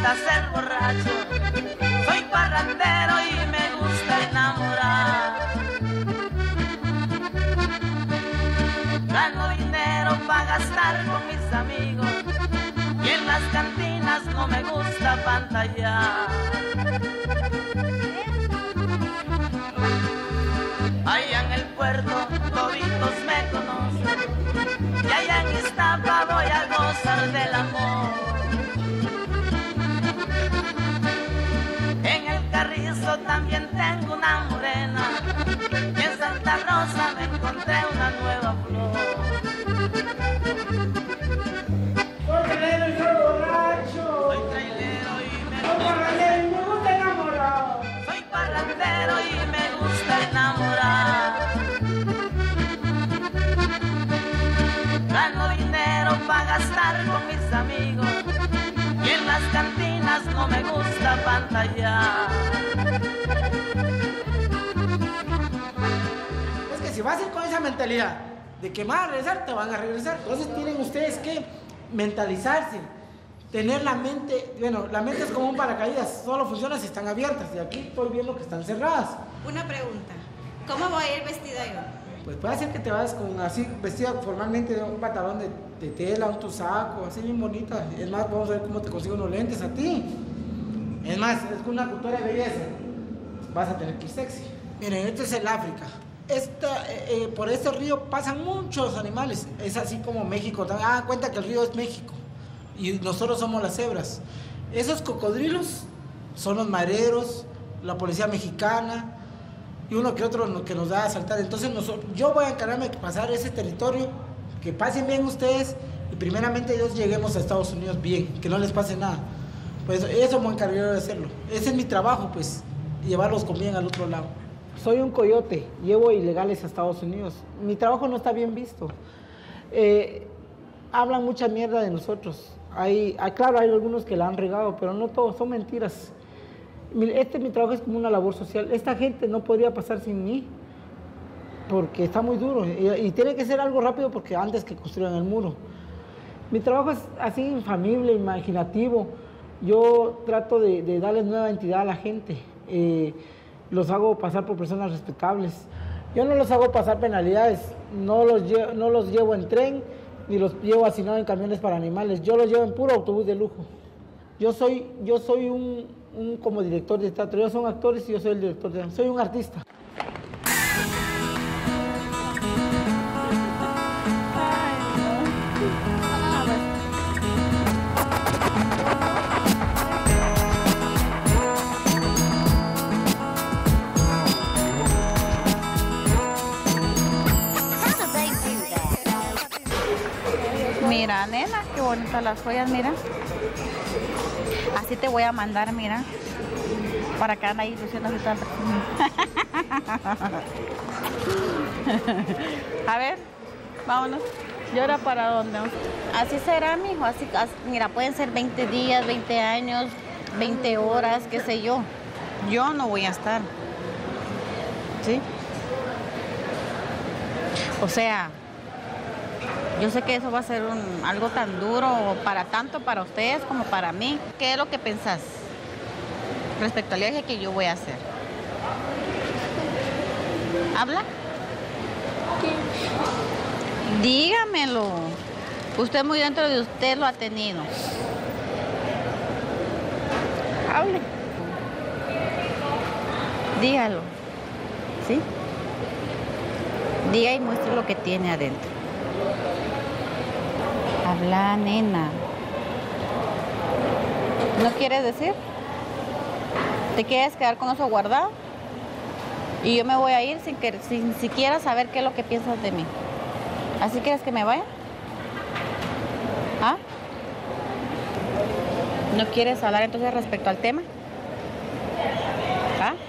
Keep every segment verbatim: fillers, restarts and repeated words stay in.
gusta ser borracho, soy parrandero y me gusta enamorar. Gano dinero para gastar con mis amigos y en las cantinas no me gusta pantallar. Allá en el puerto toditos me conocen y allá en Iztapa voy a gozar del amor. En el Carrizo también tengo una morena y en Santa Rosa me encontré una nueva flor. Soy trailero y soy borracho. Soy trailero y me Soy parrandero y me gusta enamorar. Soy parrandero y me gusta enamorar. Gano dinero para gastar con mis amigos y en las cantinas no me gusta pantallar. Es que si vas a ir con esa mentalidad de que van a regresar, te van a regresar. Entonces tienen ustedes que mentalizarse, tener la mente, bueno, la mente es como un paracaídas, solo funciona si están abiertas, y aquí estoy viendo que están cerradas. Una pregunta, ¿cómo voy a ir vestida yo? Pues puede ser que te vayas con así, vestida formalmente de un pantalón de, de tela, un tusaco, así bien bonita. Es más, vamos a ver cómo te consigo unos lentes a ti. Es más, es con una cultura de belleza. Vas a tener que ir sexy. Miren, este es el África. Esta, eh, eh, por este río pasan muchos animales. Es así como México. Ah, cuenta que el río es México. Y nosotros somos las cebras. Esos cocodrilos son los mareros, la policía mexicana y uno que otro que nos da a saltar. Entonces nosotros, yo voy a encargarme de pasar ese territorio, que pasen bien ustedes y primeramente Dios lleguemos a Estados Unidos bien, que no les pase nada. Pues eso me encargué de hacerlo. Ese es mi trabajo, pues, llevarlos con bien al otro lado. Soy un coyote, llevo ilegales a Estados Unidos. Mi trabajo no está bien visto. Eh, hablan mucha mierda de nosotros. Hay, hay, claro, hay algunos que la han regado, pero no todos, son mentiras. Este mi trabajo es como una labor social. Esta gente no podría pasar sin mí, porque está muy duro. Y, y tiene que ser algo rápido porque antes que construyan el muro. Mi trabajo es así infamible, imaginativo. Yo trato de, de darles nueva identidad a la gente. Eh, los hago pasar por personas respetables. Yo no los hago pasar penalidades. No los, llevo, no los llevo en tren, ni los llevo hacinados en camiones para animales. Yo los llevo en puro autobús de lujo. Yo soy, yo soy un, un como director de teatro. Ellos son actores y yo soy el director de teatro. Soy un artista. Mira, nena, qué bonitas las joyas, mira. Así te voy a mandar, mira. Para que anda ahí luciendo así toda. A ver, vámonos. ¿Y ahora para dónde? Así será, mijo. Así, así, mira, pueden ser veinte días, veinte años, veinte horas, qué sé yo. Yo no voy a estar. ¿Sí? O sea, yo sé que eso va a ser un, algo tan duro para tanto para ustedes como para mí. ¿Qué es lo que pensás respecto al viaje que yo voy a hacer? ¿Habla? ¿Qué? Dígamelo. Usted muy dentro de usted lo ha tenido. Hable. Dígalo. ¿Sí? Diga y muestre lo que tiene adentro. Habla, nena. ¿No quieres decir? ¿Te quieres quedar con eso guardado? Y yo me voy a ir sin, que, sin siquiera saber qué es lo que piensas de mí. ¿Así quieres que me vaya? ¿Ah? ¿No quieres hablar entonces respecto al tema? ¿Ah?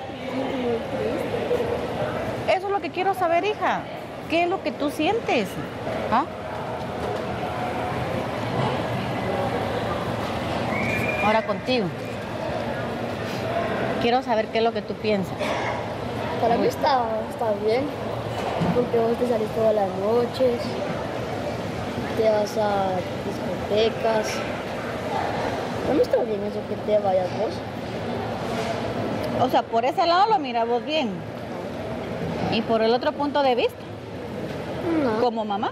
Eso es lo que quiero saber, hija. ¿Qué es lo que tú sientes? ¿Ah? Ahora contigo. Quiero saber qué es lo que tú piensas. Para mí está, está bien, porque vos te salís todas las noches, te vas a discotecas, No me está bien eso que te vayas vos. O sea, por ese lado lo miras vos bien. Y por el otro punto de vista, No. como mamá.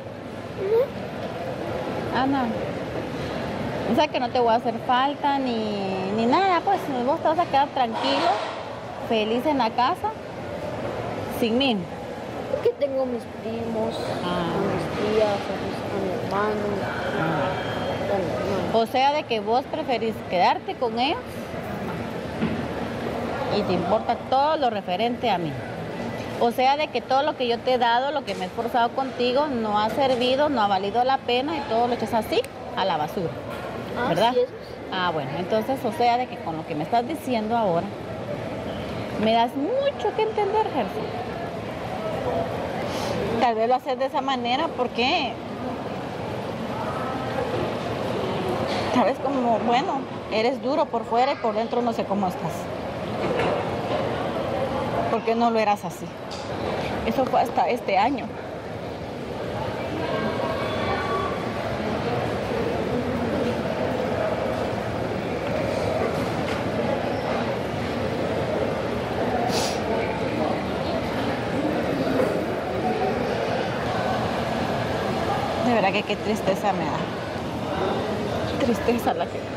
Ah, no. O sea que no te voy a hacer falta ni, ni nada, pues vos te vas a quedar tranquilo, feliz en la casa, sin mí. Porque tengo mis primos, Ah. a mis tías, a, mis, a mi hermano, a mi hermano. O sea, de que vos preferís quedarte con ellos y te importa todo lo referente a mí. O sea, de que todo lo que yo te he dado, lo que me he esforzado contigo, no ha servido, no ha valido la pena y todo lo echas así a la basura. Ah, ¿Verdad? sí, eso sí. Ah, bueno, entonces, o sea, de que con lo que me estás diciendo ahora, me das mucho que entender, Gerson. Tal vez lo haces de esa manera porque tal vez como, bueno, eres duro por fuera y por dentro no sé cómo estás. ¿Por qué no lo eras así? Eso fue hasta este año. De verdad que qué tristeza me da. Tristeza la que me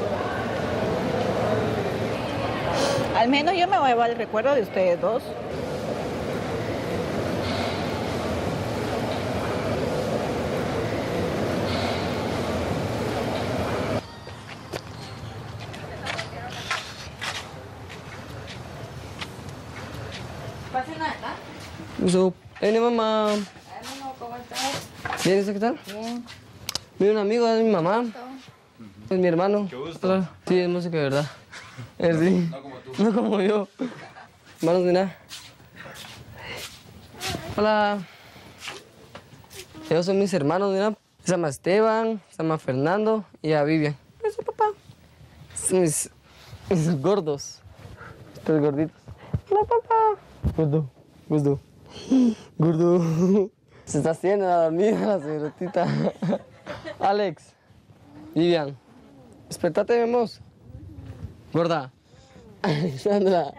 da. Al menos yo me voy a llevar el recuerdo de ustedes dos. ¿Pasen acá? So, hey, mamá. ¿Cómo estás? ¿Bien? ¿Eso qué tal? Bien. Mira, un amigo de mi mamá. Es mi hermano. Qué gusto. Sí, es música de verdad. Es sí. No como tú. No como yo. Hermanos de nada. Hola. Ellos son mis hermanos, mira. Se llama Esteban, se llama Fernando y a Vivian. Es su papá. Son mis, mis gordos. Estos gorditos. Hola, papá. Gordo, gordo. Gordo. Se está haciendo la dormida, la señorita. Alex. Vivian. Despertate, mi amor. Gorda. Alexandra.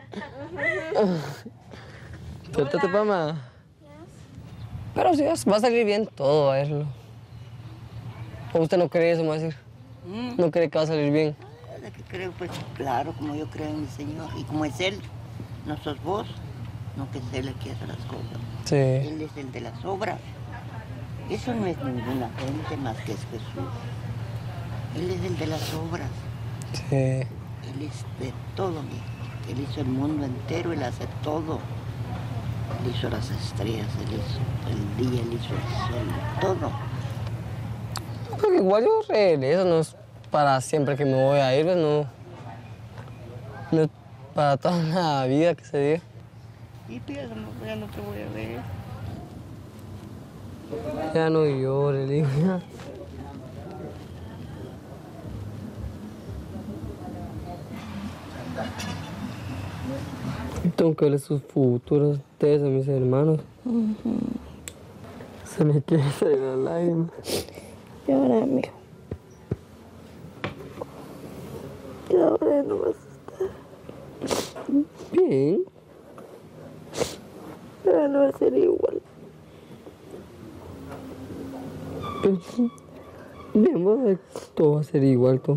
Despertate, mamá. Pero sí, va a salir bien todo, a verlo. ¿O usted no cree eso, me va a decir? Mm. ¿No cree que va a salir bien? ¿Verdad que creo? Pues claro, como yo creo en mi Señor. Y como es Él, no sos vos, no que es Él el que hace las cosas. Sí. Él es el de las obras. Eso no es ninguna gente más que es Jesús. Él es el de las obras. Sí. Él es de todo, mi hijo. Él hizo el mundo entero, Él hace todo. Él hizo las estrellas, Él hizo el día, Él hizo el sol, todo. Porque igual yo regreso, no es para siempre que me voy a ir, pues no. No es para toda la vida que se diga. Y pues ya no, ya no te voy a ver. Ya no llore, le digo. ya. Tengo que ver sus futuros, ustedes a mis hermanos. Se me quiere salir la lágrima. Llora, amigo. Y ahora no vas a estar. Bien. Ahora no va a ser igual. Pero, bien, vamos a ver, todo va a ser igual, todo.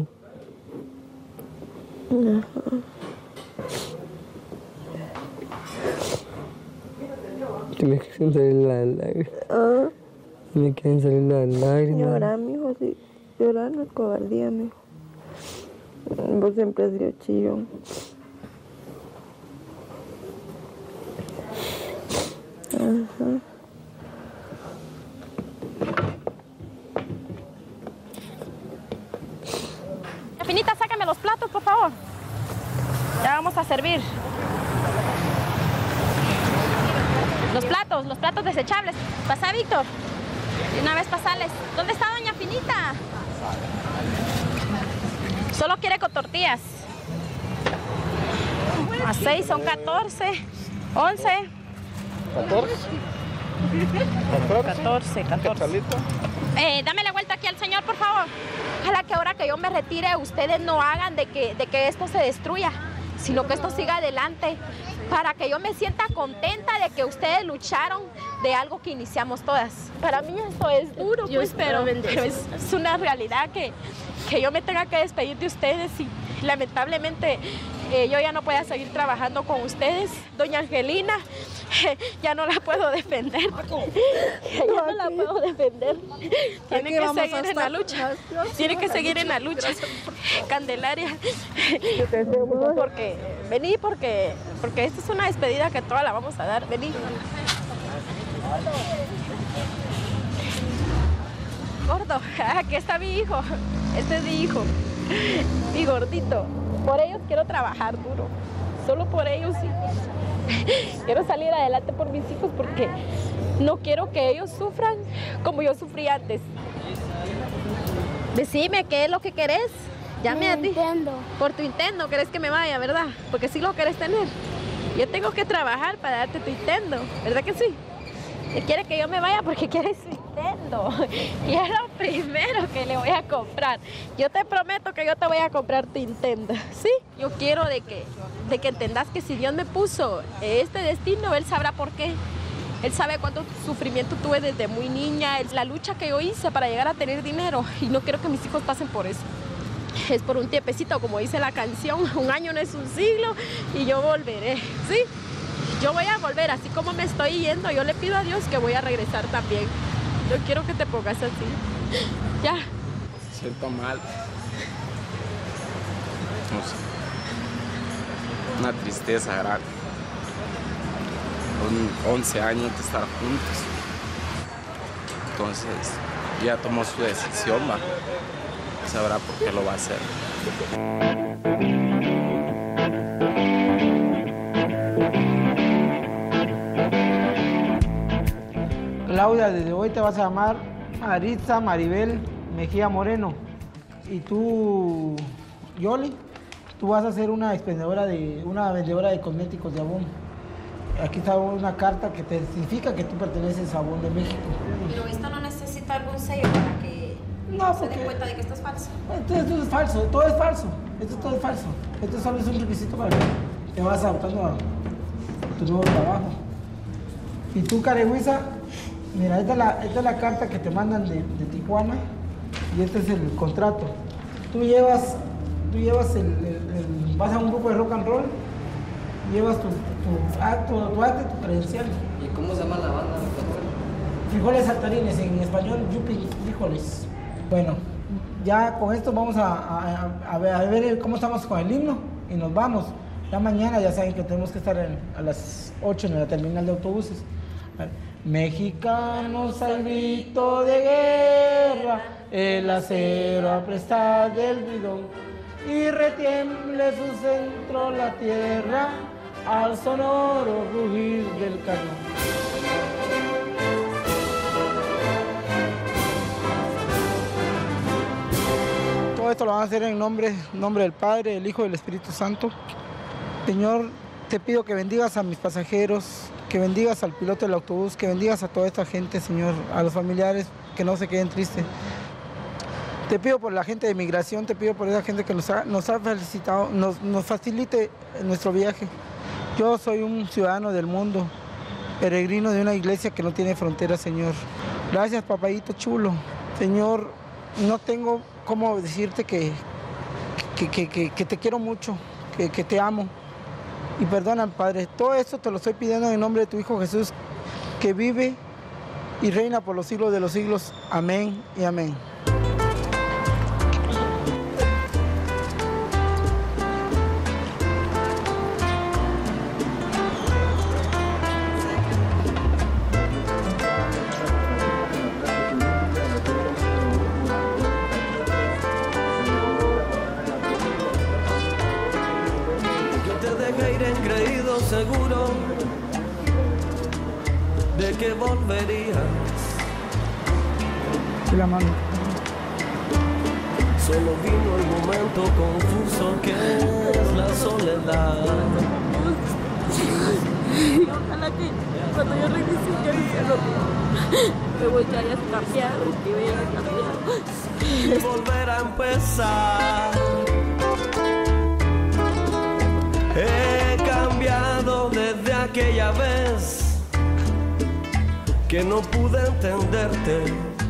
Se me quieren salir las lágrimas. Ah, Se me quieren salir las lágrimas. llorar, mijo, sí. Llorar no es cobardía, mijo. Vos siempre has sido chillón. Ajá. Finita, sácame los platos, por favor. Ya vamos a servir. Los platos, los platos desechables. Pasa, Víctor. De una vez pasales. ¿Dónde está doña Finita? Solo quiere con tortillas. A seis son catorce, once. ¿catorce? catorce, catorce. ¿Cachalito? Eh, dame la vuelta aquí al señor, por favor. Ojalá que ahora que yo me retire, ustedes no hagan de que, de que esto se destruya, sino que esto siga adelante, para que yo me sienta contenta de que ustedes lucharon de algo que iniciamos todas. Para mí esto es duro, pues, pero, pero es, es una realidad que, que yo me tenga que despedir de ustedes y lamentablemente eh, yo ya no pueda seguir trabajando con ustedes. Doña Angelina, ya no la puedo defender. Ya no la puedo defender. Tiene que seguir en la lucha. Tiene que seguir en la lucha. Candelaria, porque vení, porque, porque esta es una despedida que toda la vamos a dar. Vení. Gordo, aquí está mi hijo. Este es mi hijo. Mi gordito. Por ellos quiero trabajar duro. Solo por ellos sí. Quiero salir adelante por mis hijos porque no quiero que ellos sufran como yo sufrí antes. Decime, ¿qué es lo que querés? Llame a ti. Nintendo. Por tu Nintendo, ¿querés que me vaya, verdad? Porque sí lo querés tener. Yo tengo que trabajar para darte tu Nintendo, ¿verdad que sí? Él quiere que yo me vaya porque quiere su Nintendo. Y es lo primero que le voy a comprar. Yo te prometo que yo te voy a comprar tu Nintendo, ¿sí? Yo quiero de que, de que entendas que si Dios me puso este destino, Él sabrá por qué. Él sabe cuánto sufrimiento tuve desde muy niña, la lucha que yo hice para llegar a tener dinero. Y no quiero que mis hijos pasen por eso. Es por un tiempecito, como dice la canción, un año no es un siglo y yo volveré, ¿sí? Yo voy a volver, así como me estoy yendo, yo le pido a Dios que voy a regresar también. Yo quiero que te pongas así. Ya. Siento mal. No sé. Una tristeza grande. Son once años de estar juntos. Entonces, ya tomó su decisión, va. Sabrá por qué lo va a hacer. Claudia, desde hoy te vas a llamar Maritza Maribel Mejía Moreno. Y tú, Yoli, tú vas a ser una expendedora de, una vendedora de cosméticos de Avon. Aquí está una carta que te significa que tú perteneces a Avon de México. Pero esto no necesita algún sello para que no, se porque... den cuenta de que esto es falso. Esto, esto es falso, todo es falso. Esto todo es falso. Esto solo es un requisito para que te vas adaptando a tu nuevo trabajo. Y tú, Carehuiza, mira, esta es, la, esta es la carta que te mandan de, de Tijuana y este es el contrato. Tú llevas, tú llevas el, el, el, vas a un grupo de rock and roll, llevas tu, tu acto, tu acto y tu credencial. ¿Y cómo se llama la banda? Frijoles saltarines, en español, yupi, frijoles. Bueno, ya con esto vamos a, a, a, ver, a ver cómo estamos con el himno y nos vamos. Ya mañana ya saben que tenemos que estar en, a las ocho en la terminal de autobuses. Mexicanos al grito de guerra, el acero a prestar del bidón, y retiemble su centro la tierra, al sonoro rugir del cañón. Todo esto lo van a hacer en nombre, nombre del Padre, del Hijo y del Espíritu Santo. Señor, te pido que bendigas a mis pasajeros, que bendigas al piloto del autobús, que bendigas a toda esta gente, Señor, a los familiares, que no se queden tristes. Te pido por la gente de migración, te pido por esa gente que nos ha, nos ha felicitado, nos, nos facilite nuestro viaje. Yo soy un ciudadano del mundo, peregrino de una iglesia que no tiene fronteras, Señor. Gracias, papayito chulo. Señor, no tengo cómo decirte que, que, que, que, que te quiero mucho, que, que te amo. Y perdona, Padre, todo esto te lo estoy pidiendo en nombre de tu Hijo Jesús, que vive y reina por los siglos de los siglos. Amén y amén. Seguro de que volverías. La mano. Solo vino el momento confuso que es la soledad. Ojalá que cuando yo regrese yo hice lo que vos ya hayas cambiado y que yo haya cambiado. Y volver a empezar. He cambiado desde aquella vez que no pude entenderte.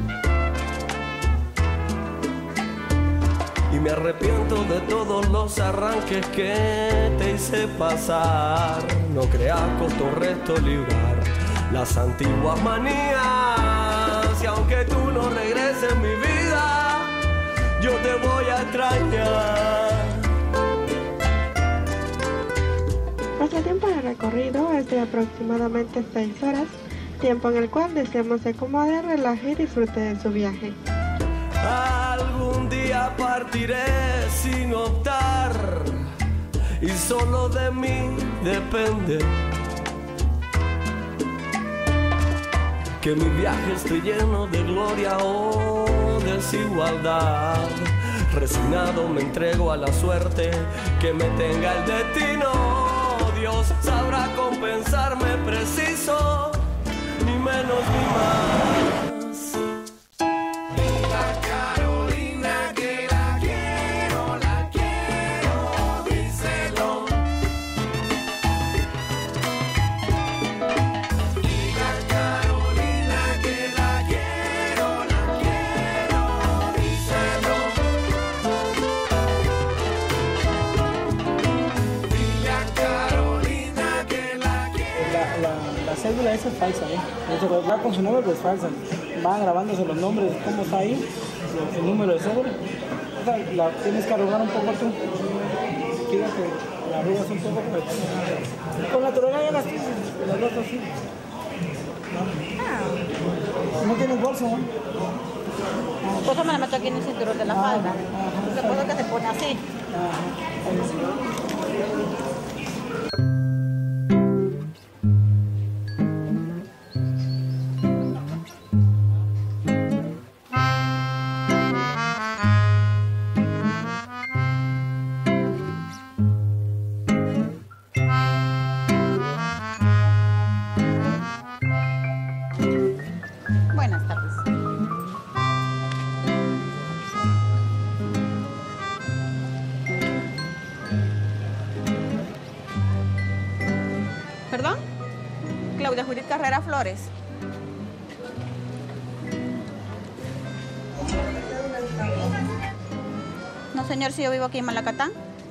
Y me arrepiento de todos los arranques que te hice pasar. No creas costo resto librar las antiguas manías. Y aunque tú no regreses en mi vida, yo te voy a extrañar. Nuestro tiempo de recorrido es de aproximadamente seis horas, tiempo en el cual deseamos se acomode, relaje y disfrute de su viaje. Algún día partiré sin optar y solo de mí depende que mi viaje esté lleno de gloria o desigualdad. Resignado me entrego a la suerte que me tenga el destino. Dios sabrá compensarme preciso, ni menos ni más. Viva Carolina, que la quiero, la quiero, díselo. Viva Carolina, que la quiero, la quiero, díselo. Viva Carolina, que la quiero. La, la, la cédula esa es falsa, ¿eh? Va con su nombre, pues falsa. Van grabándose los nombres, cómo está ahí, el número de cédula. O sea, la tienes que arrugar un poco tú. Fíjate, la arrugas un poco, pues. Con naturalidad ya las tienes, las dos así. No, no tienes bolso, ¿no? Por eso me la meto aquí en el cinturón de la falda. Porque puedo que se pone así. Buenas tardes. ¿Perdón? Claudia Judith Carrera Flores. No, señor, si yo vivo aquí en Malacatán.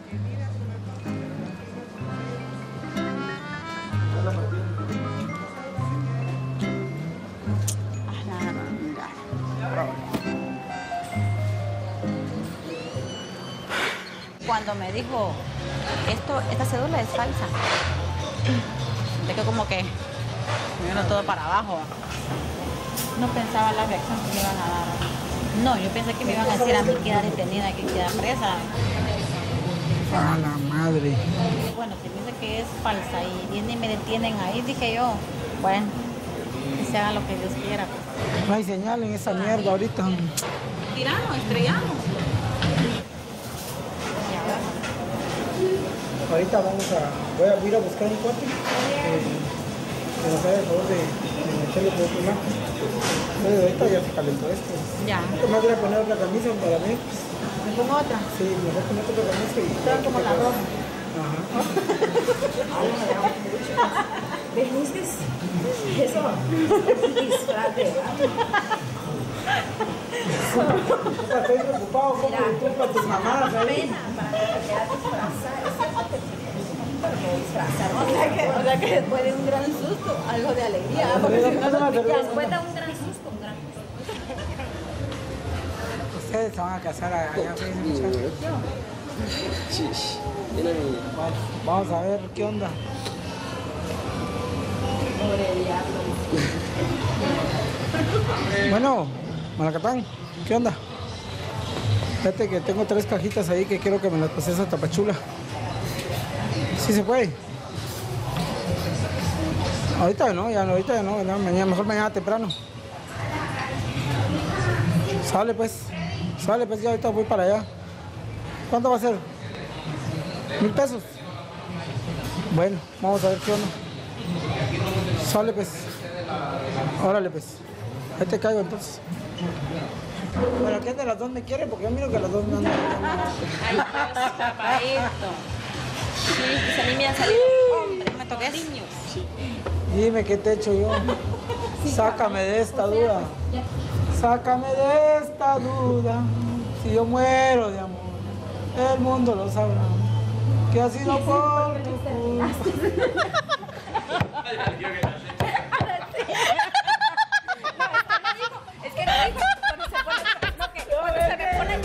Cuando me dijo, esto, esta cédula es falsa, de que como que me vino todo para abajo. No pensaba la reacción que me iban a dar. No, yo pensé que me iban a decir a mí quedar detenida, que quedar presa. A la madre. Bueno, si me dice que es falsa y vienen y me detienen ahí, dije yo, bueno, que se haga lo que Dios quiera. No hay señal en esa mierda ahorita. Tiramos, estrellamos. Ahorita vamos a, voy a ir a buscar un cuate eh, que nos haga el favor de, de meterle por otro lado. Entonces ahorita ya se calentó esto. Ya. Más voy a poner otra camisa para mí. ¿Me pongo otra? Sí, mejor poner otra camisa y... Todas como la roja. Ajá. ¿Viste? Eso. Disfraz de Estoy preocupado como tú para tus mamás ahí. para quedar disfrazada. O sea, que, o sea que después de un gran susto, algo de alegría. Porque si no, no, después de un gran susto, un gran susto. Ustedes se van a casar allá, muchachos. Bueno, vamos a ver qué onda. Bueno, Malacatán, ¿qué onda? Fíjate que tengo tres cajitas ahí que quiero que me las pases a Tapachula. ¿Sí se puede? Ahorita no, ya no, ahorita ya no, no, mañana, mejor mañana temprano. Sale pues, sale pues, ya ahorita voy para allá. ¿Cuánto va a ser? ¿Mil pesos? Bueno, vamos a ver qué onda. Sale pues. Órale pues. Ahí te caigo entonces. Bueno, ¿quién de las dos me quiere? Porque yo miro que las dos me andan. Ay, Dios, papadito. Sí, se me han salido. Hombre, me toqué niños. Dime qué te he hecho yo. Sácame de esta duda. Sácame de esta duda. Si yo muero de amor, el mundo lo sabrá. Que ha sido por tu culpa. Es que no dijo cuando se pone, no, que cuando se me pone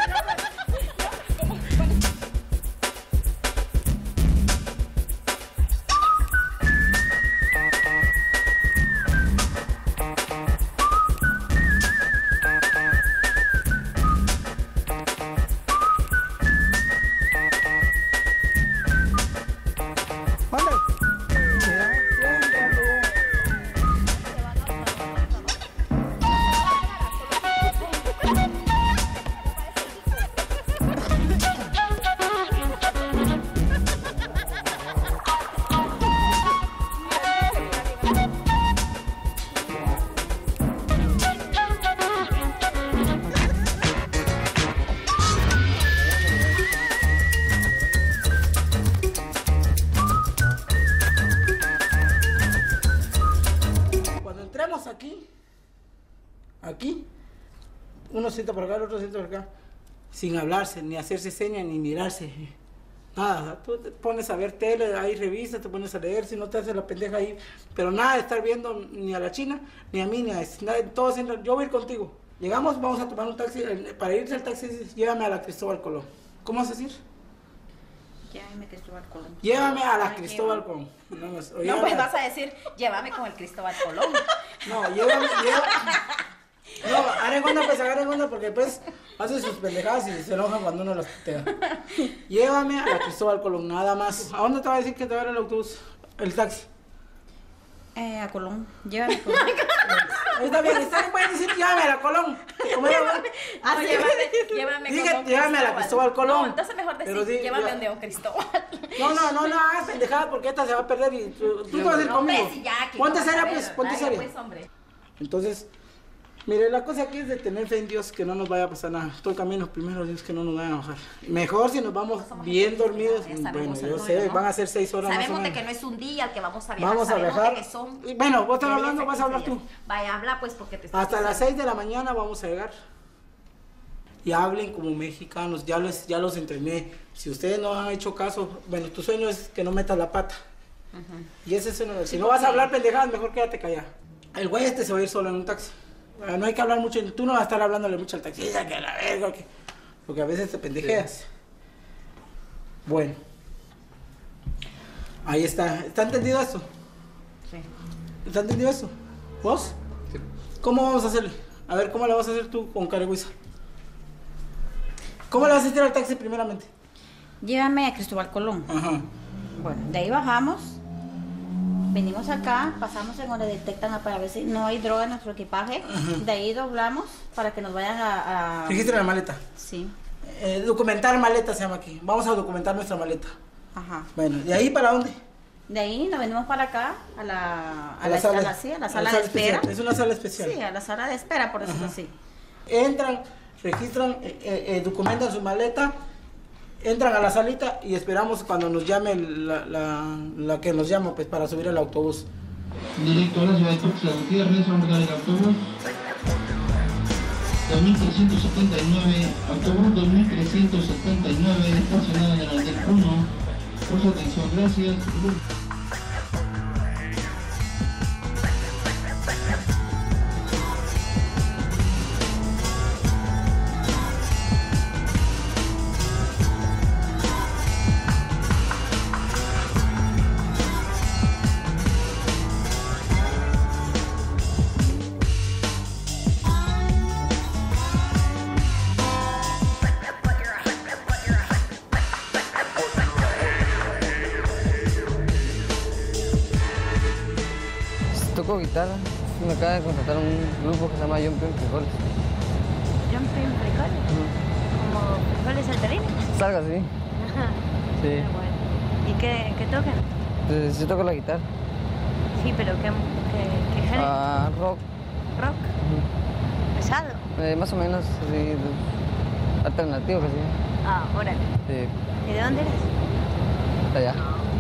aquí, aquí, uno sienta por acá, el otro sienta por acá, sin hablarse, ni hacerse señas, ni mirarse, nada. Tú te pones a ver tele, hay revistas, te pones a leer, si no te haces la pendeja ahí, pero nada de estar viendo ni a la China, ni a mí, ni a nada, todos entran, yo voy a ir contigo. Llegamos, vamos a tomar un taxi, para irse al taxi, llévame a la Cristóbal Colón. ¿Cómo vas a decir? Llévame a Cristóbal Colón. Llévame a la Ay, Cristóbal Colón. No, no, no, pues vas a decir, llévame con el Cristóbal Colón. No, llévame, llévame. No, haré cuenta, pues agarren cuenta porque pues hacen sus pendejadas y se enojan cuando uno las putea. Llévame a la Cristóbal Colón, nada más. ¿A dónde te va a decir que te va a dar el autobús? El taxi. Eh, a Colón. Llévame a Colón. Está bien, está bien, pueden decir llévame a la Colón. Como llévame, ah, no, llévame, llévame, dije, con llévame a la Cristóbal Colón. No, entonces mejor decir, sí, llévame ya. donde don Cristóbal. No, no, no, no hagas pendejadas porque esta se va a perder y tú, tú te vas a ir no, conmigo. Hombre, si ya, ponte vamos seria, a ver, pues, ponte vaya, seria. Pues, hombre. Entonces, mire, la cosa aquí es de tener fe en Dios, que no nos vaya a pasar nada. Todo el camino, los primeros días que no nos vayan a bajar. Mejor si nos vamos bien dormidos. Bueno, yo sé, van a ser seis horas Sabemos más o de menos. que no es un día el que vamos a viajar. Vamos a sabemos viajar. de que son Y bueno, vos estás de hablando, diez a vas a hablar quince tú. días. Vaya, habla pues porque te estás Hasta las diciendo. seis de la mañana vamos a llegar. Y hablen como mexicanos, ya los, ya los entrené. Si ustedes no han hecho caso, bueno, tu sueño es que no metas la pata. Uh-huh. Y ese es uno, si Sí, no vas a porque- hablar pendejadas, mejor quédate callado. El güey este se va a ir solo en un taxi. Ah, no hay que hablar mucho, tú no vas a estar hablándole mucho al taxi, ya que a la verga, que... porque a veces te pendejeas. Bueno. Ahí está. ¿Está entendido esto? Sí. ¿Está entendido eso? ¿Vos? Sí. ¿Cómo vamos a hacerle? A ver, ¿cómo la vas a hacer tú con Caregüiza? ¿Cómo le vas a hacer al taxi primeramente? Llévame a Cristóbal Colón. Ajá. Bueno, de ahí bajamos, venimos acá, pasamos en donde detectan para ver si no hay droga en nuestro equipaje. Ajá. De ahí doblamos para que nos vayan a... a... Registra la maleta. Sí. Eh, documentar maleta se llama aquí. Vamos a documentar nuestra maleta. Ajá. Bueno, ¿de ahí para dónde? De ahí nos venimos para acá, a la, a A la, la sala. a la- sí, a la A la sala sala de espera. especial. Es una sala especial. Sí, a la sala de espera, por decirlo Ajá. así. Entran, registran, eh, eh, eh, documentan su maleta, entran a la salita y esperamos cuando nos llame la, la, la que nos llama pues para subir al autobús. Directo a la ciudad de Tuxtla Gutiérrez, vamos a ver el autobús. dos mil trescientos setenta y nueve, autobús dos mil trescientos setenta y nueve, estacionado en el andén uno. Por su atención, gracias. Toco guitarra. Me acaba de contratar un grupo que se llama Jumping Frijoles. Jumping frijoles. Como frijoles saltarines. Salga así. Ajá. Sí. Qué bueno. ¿Y qué, qué tocan? Pues yo toco la guitarra. Sí, pero ¿qué, qué, qué género? Ah, rock. ¿Rock? Uh-huh. ¿Pesado? Eh, más o menos, sí, alternativo, que sí. Ah, órale. Sí. ¿Y de dónde eres? De allá.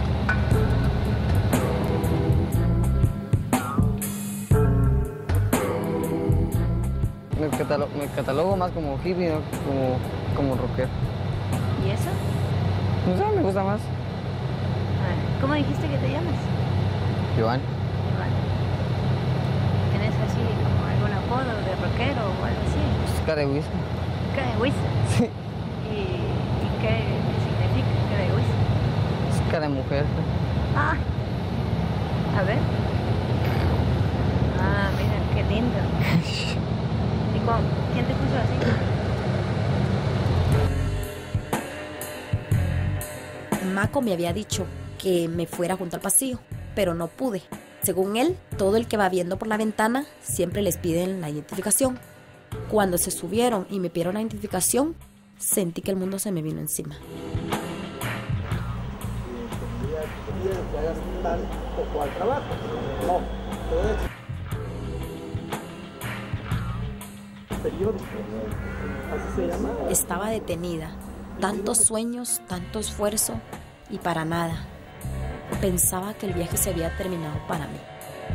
Me, catalo me catalogo más como hippie, ¿no? como, como rockero. ¿Y eso? No sé, me gusta más. Ah, ¿cómo dijiste que te llamas? Joan. Joan. ¿Tienes así como algún apodo de rockero o algo así? Pues cara de whisky. Cara de whisky. Sí. ¿Y, y qué, qué significa cara de whisky? Es cara de mujer. Ah, a ver. Ah, mira, qué lindo. ¿Y con, quién te puso así? Maco me había dicho que me fuera junto al pasillo, pero no pude. Según él, todo el que va viendo por la ventana siempre les piden la identificación. Cuando se subieron y me pidieron la identificación, sentí que el mundo se me vino encima. Estaba detenida. Tantos sueños, tanto esfuerzo y para nada. Pensaba que el viaje se había terminado para mí.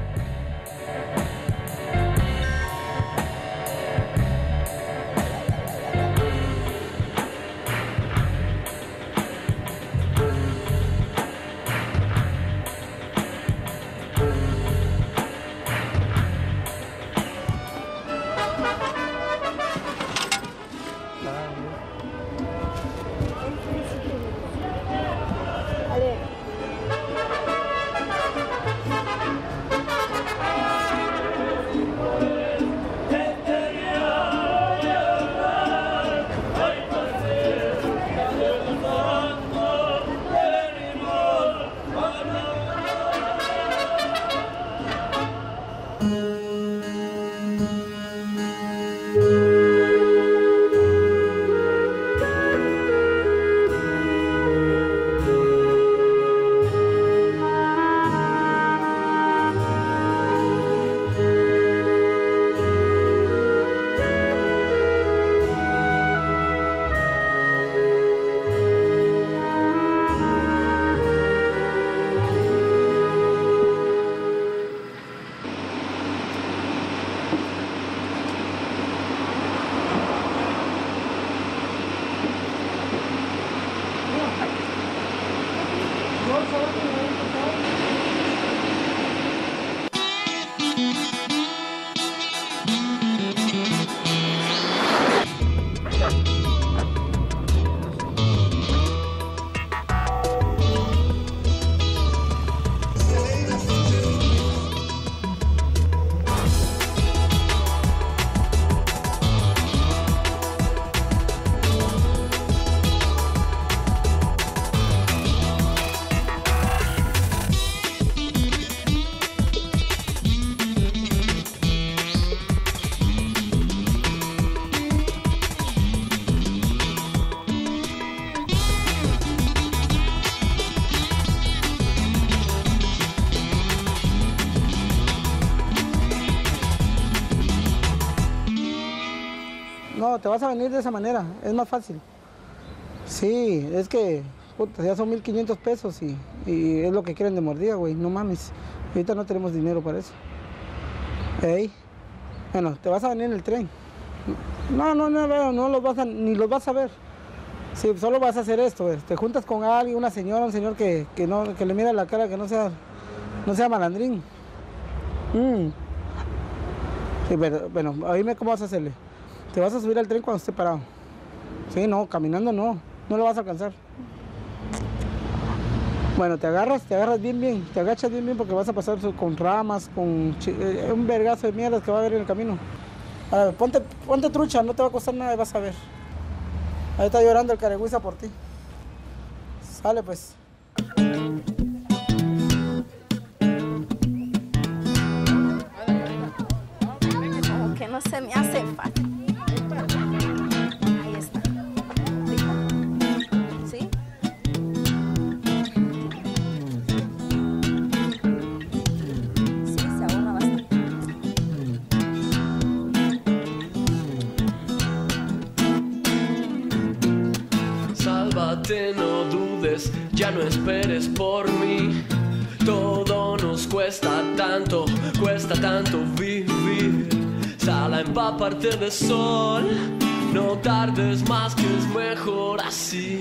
No, te vas a venir de esa manera, es más fácil. Sí, es que puta, ya son mil quinientos pesos y, y es lo que quieren de mordida, güey, no mames. Ahorita no tenemos dinero para eso. Ey, bueno, te vas a venir en el tren. No, no, no, no, no los vas a, ni los vas a ver. Sí, solo vas a hacer esto, te juntas con alguien, una señora, un señor que, que, no, que le mira la cara, que no sea, no sea malandrín. Mm. Sí, pero, bueno, oíme cómo vas a hacerle. Te vas a subir al tren cuando esté parado. Sí, no, caminando no, no lo vas a alcanzar. Bueno, te agarras, te agarras bien, bien, te agachas bien, bien porque vas a pasar con ramas, con eh, un vergazo de mierdas que va a haber en el camino. A ver, ponte, ponte trucha, no te va a costar nada y vas a ver. Ahí está llorando el caregüiza por ti. Sale pues. Como que no se me hace fácil. Ahí está. ¿Sí? pues ya no esperes por mí. Todo nos cuesta tanto, cuesta tanto vivir. Sal a empaparte de sol, no tardes más que es mejor así.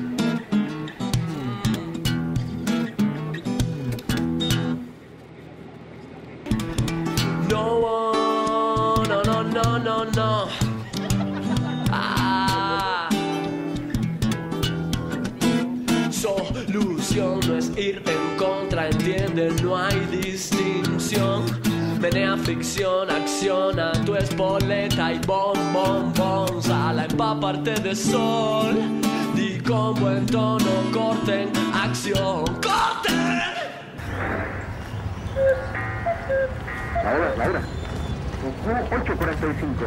No, no, no, no, no, no. Ah. Solución no es ir en contra, entiende, no hay distinción. Menea ficción, acciona tu espoleta y bom, bom, bom. Sal a empaparte de sol, di con buen tono, corten, acción, corten. La hora, la hora. ocho cuarenta y cinco.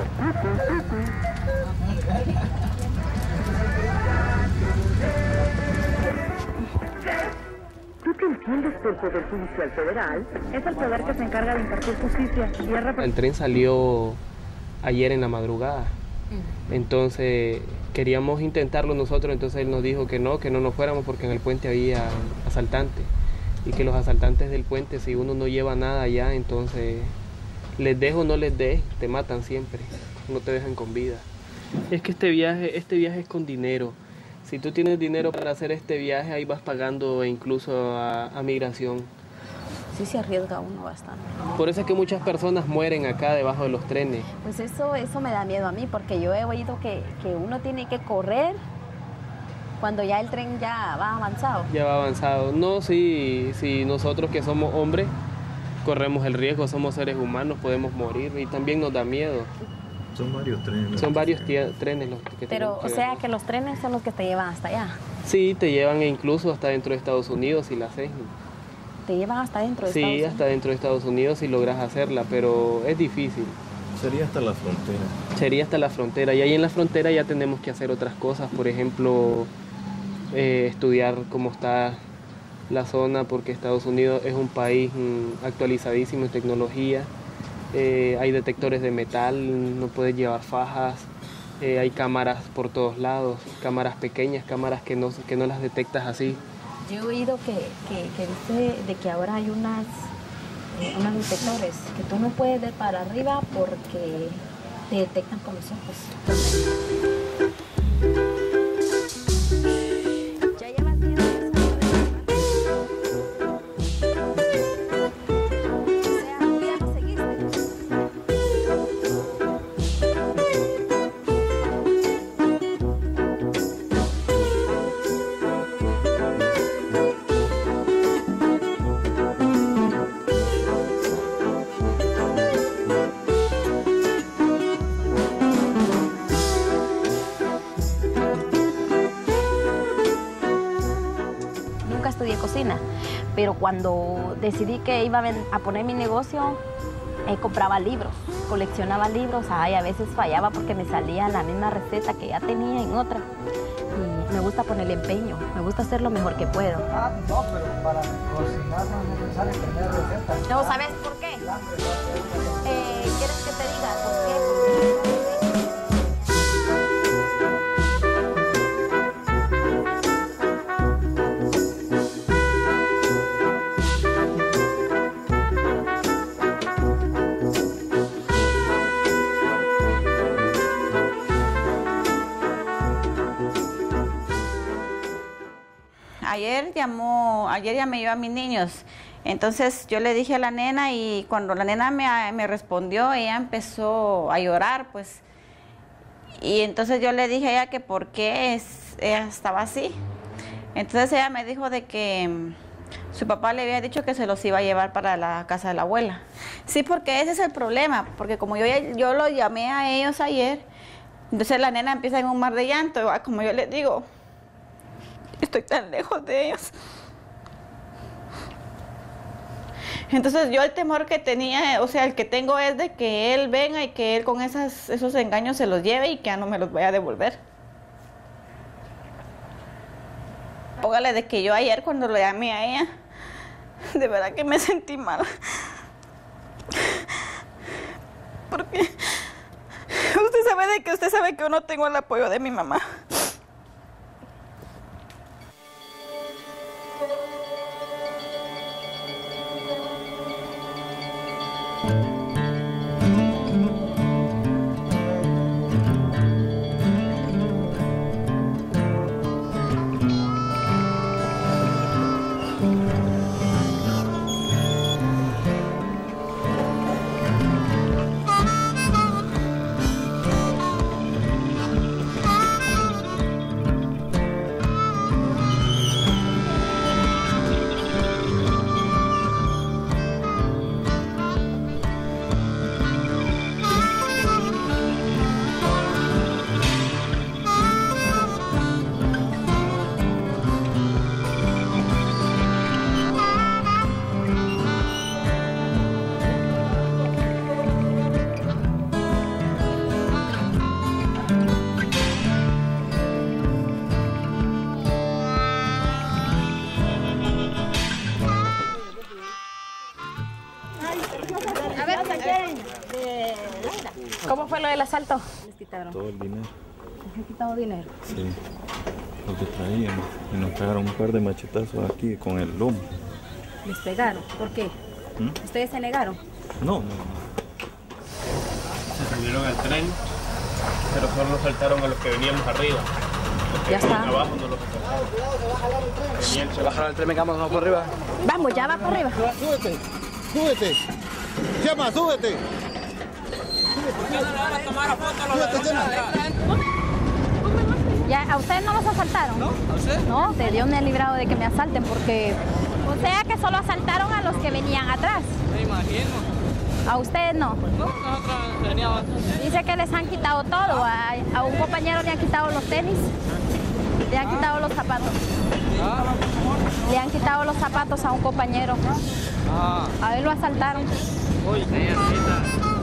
¿Tú qué entiendes por Poder Judicial Federal? Es el poder que se encarga de impartir justicia y es repre- El tren salió ayer en la madrugada. Entonces queríamos intentarlo nosotros, entonces él nos dijo que no, que no nos fuéramos porque en el puente había asaltantes. Y que los asaltantes del puente, si uno no lleva nada allá, entonces les dejo o no les des, te matan siempre, no te dejan con vida. Es que este viaje, este viaje es con dinero. Si tú tienes dinero para hacer este viaje, ahí vas pagando incluso a, a migración. Sí se arriesga uno bastante. Por eso es que muchas personas mueren acá debajo de los trenes. Pues eso, eso me da miedo a mí, porque yo he oído que, que uno tiene que correr cuando ya el tren ya va avanzado. Ya va avanzado. No, sí, sí, nosotros que somos hombres corremos el riesgo, somos seres humanos, podemos morir y también nos da miedo. Son varios trenes. Son varios tía, trenes los que Pero, que o sea, que los trenes son los que te llevan hasta allá. Sí, te llevan incluso hasta dentro de Estados Unidos si la haces. Te llevan hasta dentro de sí, Estados Unidos. Sí, hasta dentro de Estados Unidos si logras hacerla, pero es difícil. Sería hasta la frontera. Sería hasta la frontera. Y ahí en la frontera ya tenemos que hacer otras cosas. Por ejemplo, eh, estudiar cómo está la zona, porque Estados Unidos es un país mm, actualizadísimo en tecnología. Eh, hay detectores de metal, no puedes llevar fajas. Eh, hay cámaras por todos lados, cámaras pequeñas, cámaras que no, que no las detectas así. Yo he oído que, que, que dice de que ahora hay unas, eh, unos detectores que tú no puedes ver para arriba porque te detectan con los ojos. Estudié cocina, pero cuando decidí que iba a poner mi negocio, eh, compraba libros, coleccionaba libros, ay, a veces fallaba porque me salía la misma receta que ya tenía en otra. Y me gusta ponerle empeño, me gusta hacer lo mejor que puedo. Ah, no, pero para cocinar no es necesario tener recetas. No, ¿sabes por qué? Eh, ¿Quieres que te diga por qué? Porque... Ayer llamó, ayer llamé yo a mis niños, entonces yo le dije a la nena y cuando la nena me, me respondió, ella empezó a llorar, pues, y entonces yo le dije a ella que por qué es, ella estaba así. Entonces ella me dijo de que um, su papá le había dicho que se los iba a llevar para la casa de la abuela. Sí, porque ese es el problema, porque como yo, yo lo llamé a ellos ayer, entonces la nena empieza en un mar de llanto, como yo les digo, estoy tan lejos de ellos. Entonces yo el temor que tenía, o sea, el que tengo es de que él venga y que él con esas, esos engaños se los lleve y que ya no me los vaya a devolver. Póngale de que yo ayer cuando lo llamé a ella, de verdad que me sentí mal. Porque usted sabe de que usted sabe que yo no tengo el apoyo de mi mamá. ¿Cómo fue lo del asalto? Les quitaron todo el dinero. ¿Les han quitado dinero? Sí, lo que traían. Y nos pegaron un par de machetazos aquí con el lomo. ¿Les pegaron? ¿Por qué? ¿Mm? ¿Ustedes se negaron? No, no, no. Se subieron al tren, pero solo nos saltaron a los que veníamos arriba. Los que Ya está. venían abajo no los saltaron. Se bajaron al tren, venga, vamos por arriba. Vamos, ya va para arriba. Súbete, súbete. Chema, súbete. Ya, ¿a ustedes no los asaltaron? ¿No? ¿A ustedes? No, de Dios me ha librado de que me asalten porque... O sea que solo asaltaron a los que venían atrás. Me imagino. ¿A ustedes no? No, nosotros veníamos atrás. Dice que les han quitado todo. A, a un compañero le han quitado los tenis, le han quitado los zapatos. Ah. Le han quitado los zapatos a un compañero. Ah. A él lo asaltaron. Uy, señorita.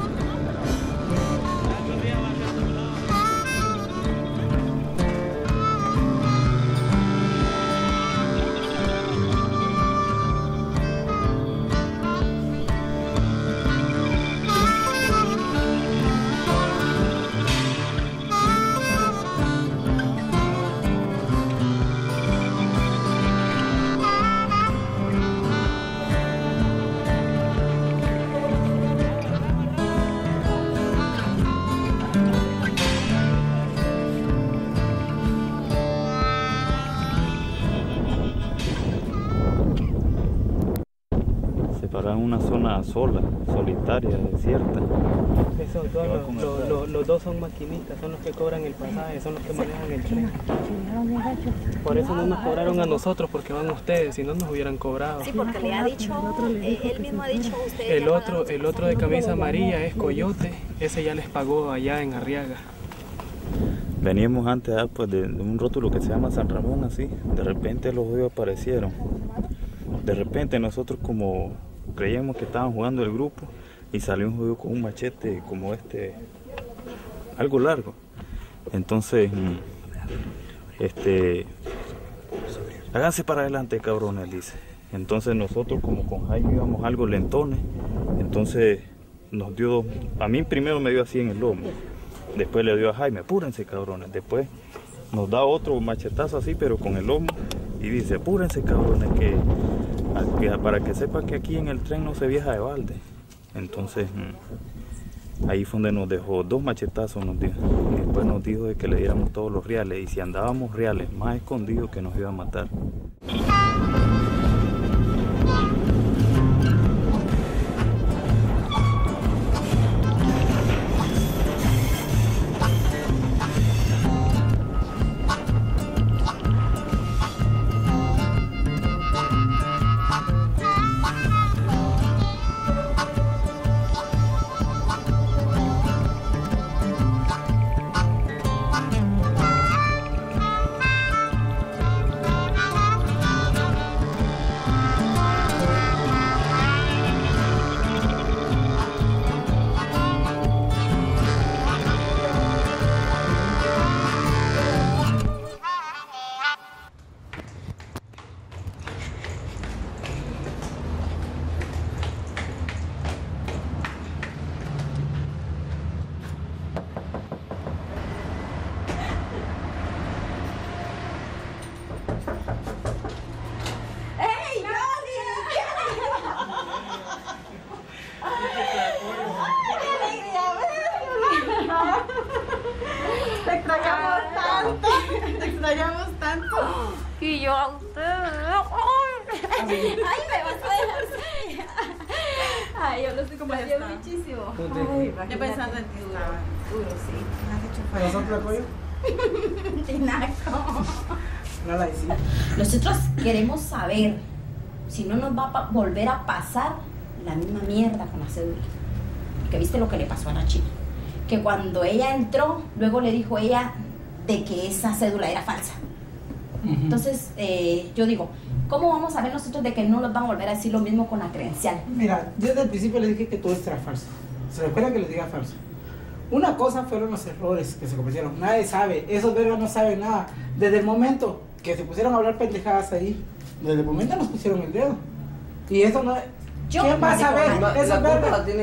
Para una zona sola, solitaria, desierta. Esos dos, los, los, los, los dos son maquinistas, son los que cobran el pasaje, son los que manejan el tren. Por eso no nos cobraron a nosotros, porque van ustedes, si no nos hubieran cobrado. Sí, porque le ha dicho, eh, él mismo ha dicho a ustedes. El otro, el otro de camisa amarilla es Coyote, ese ya les pagó allá en Arriaga. Veníamos antes pues, de, de un rótulo que se llama San Ramón, así. De repente los hoyos aparecieron. De repente nosotros como creíamos que estaban jugando el grupo y salió un juego con un machete como este, algo largo. Entonces, este, háganse para adelante, cabrones, dice. Entonces nosotros como con Jaime íbamos algo lentones, entonces nos dio, a mí primero me dio así en el lomo, después le dio a Jaime, apúrense, cabrones, después nos da otro machetazo así pero con el lomo y dice, apúrense, cabrones, que para que sepa que aquí en el tren no se viaja de balde. Entonces ahí fue donde nos dejó dos machetazos, nos dio. Y después nos dijo de que le diéramos todos los reales y si andábamos reales más escondidos que nos iba a matar. Te extrañamos tanto, te extrañamos tanto. Y yo a usted. Ay, me vas a dejar así. Ay, yo lo estoy complaciendo muchísimo. Ay, Yo pensando en ti, duro, sí. ¿Nosotros apoyo? Tinaco. No la hice. Nosotros queremos saber si no nos va a volver a pasar la misma mierda con la cédula. Porque viste lo que le pasó a la chica. Que cuando ella entró, luego le dijo ella de que esa cédula era falsa. Uh-huh. Entonces, eh, yo digo, ¿cómo vamos a ver nosotros de que no nos van a volver a decir lo mismo con la credencial? Mira, yo desde el principio le dije que todo esto era falso. Se recuerda que les diga falso. Una cosa fueron los errores que se cometieron. Nadie sabe, esos vergas no saben nada. Desde el momento que se pusieron a hablar pendejadas ahí, desde el momento nos pusieron el dedo. Y eso no... Yo ¿Quién va a saber? La, Esos la culpa vergas... la tienen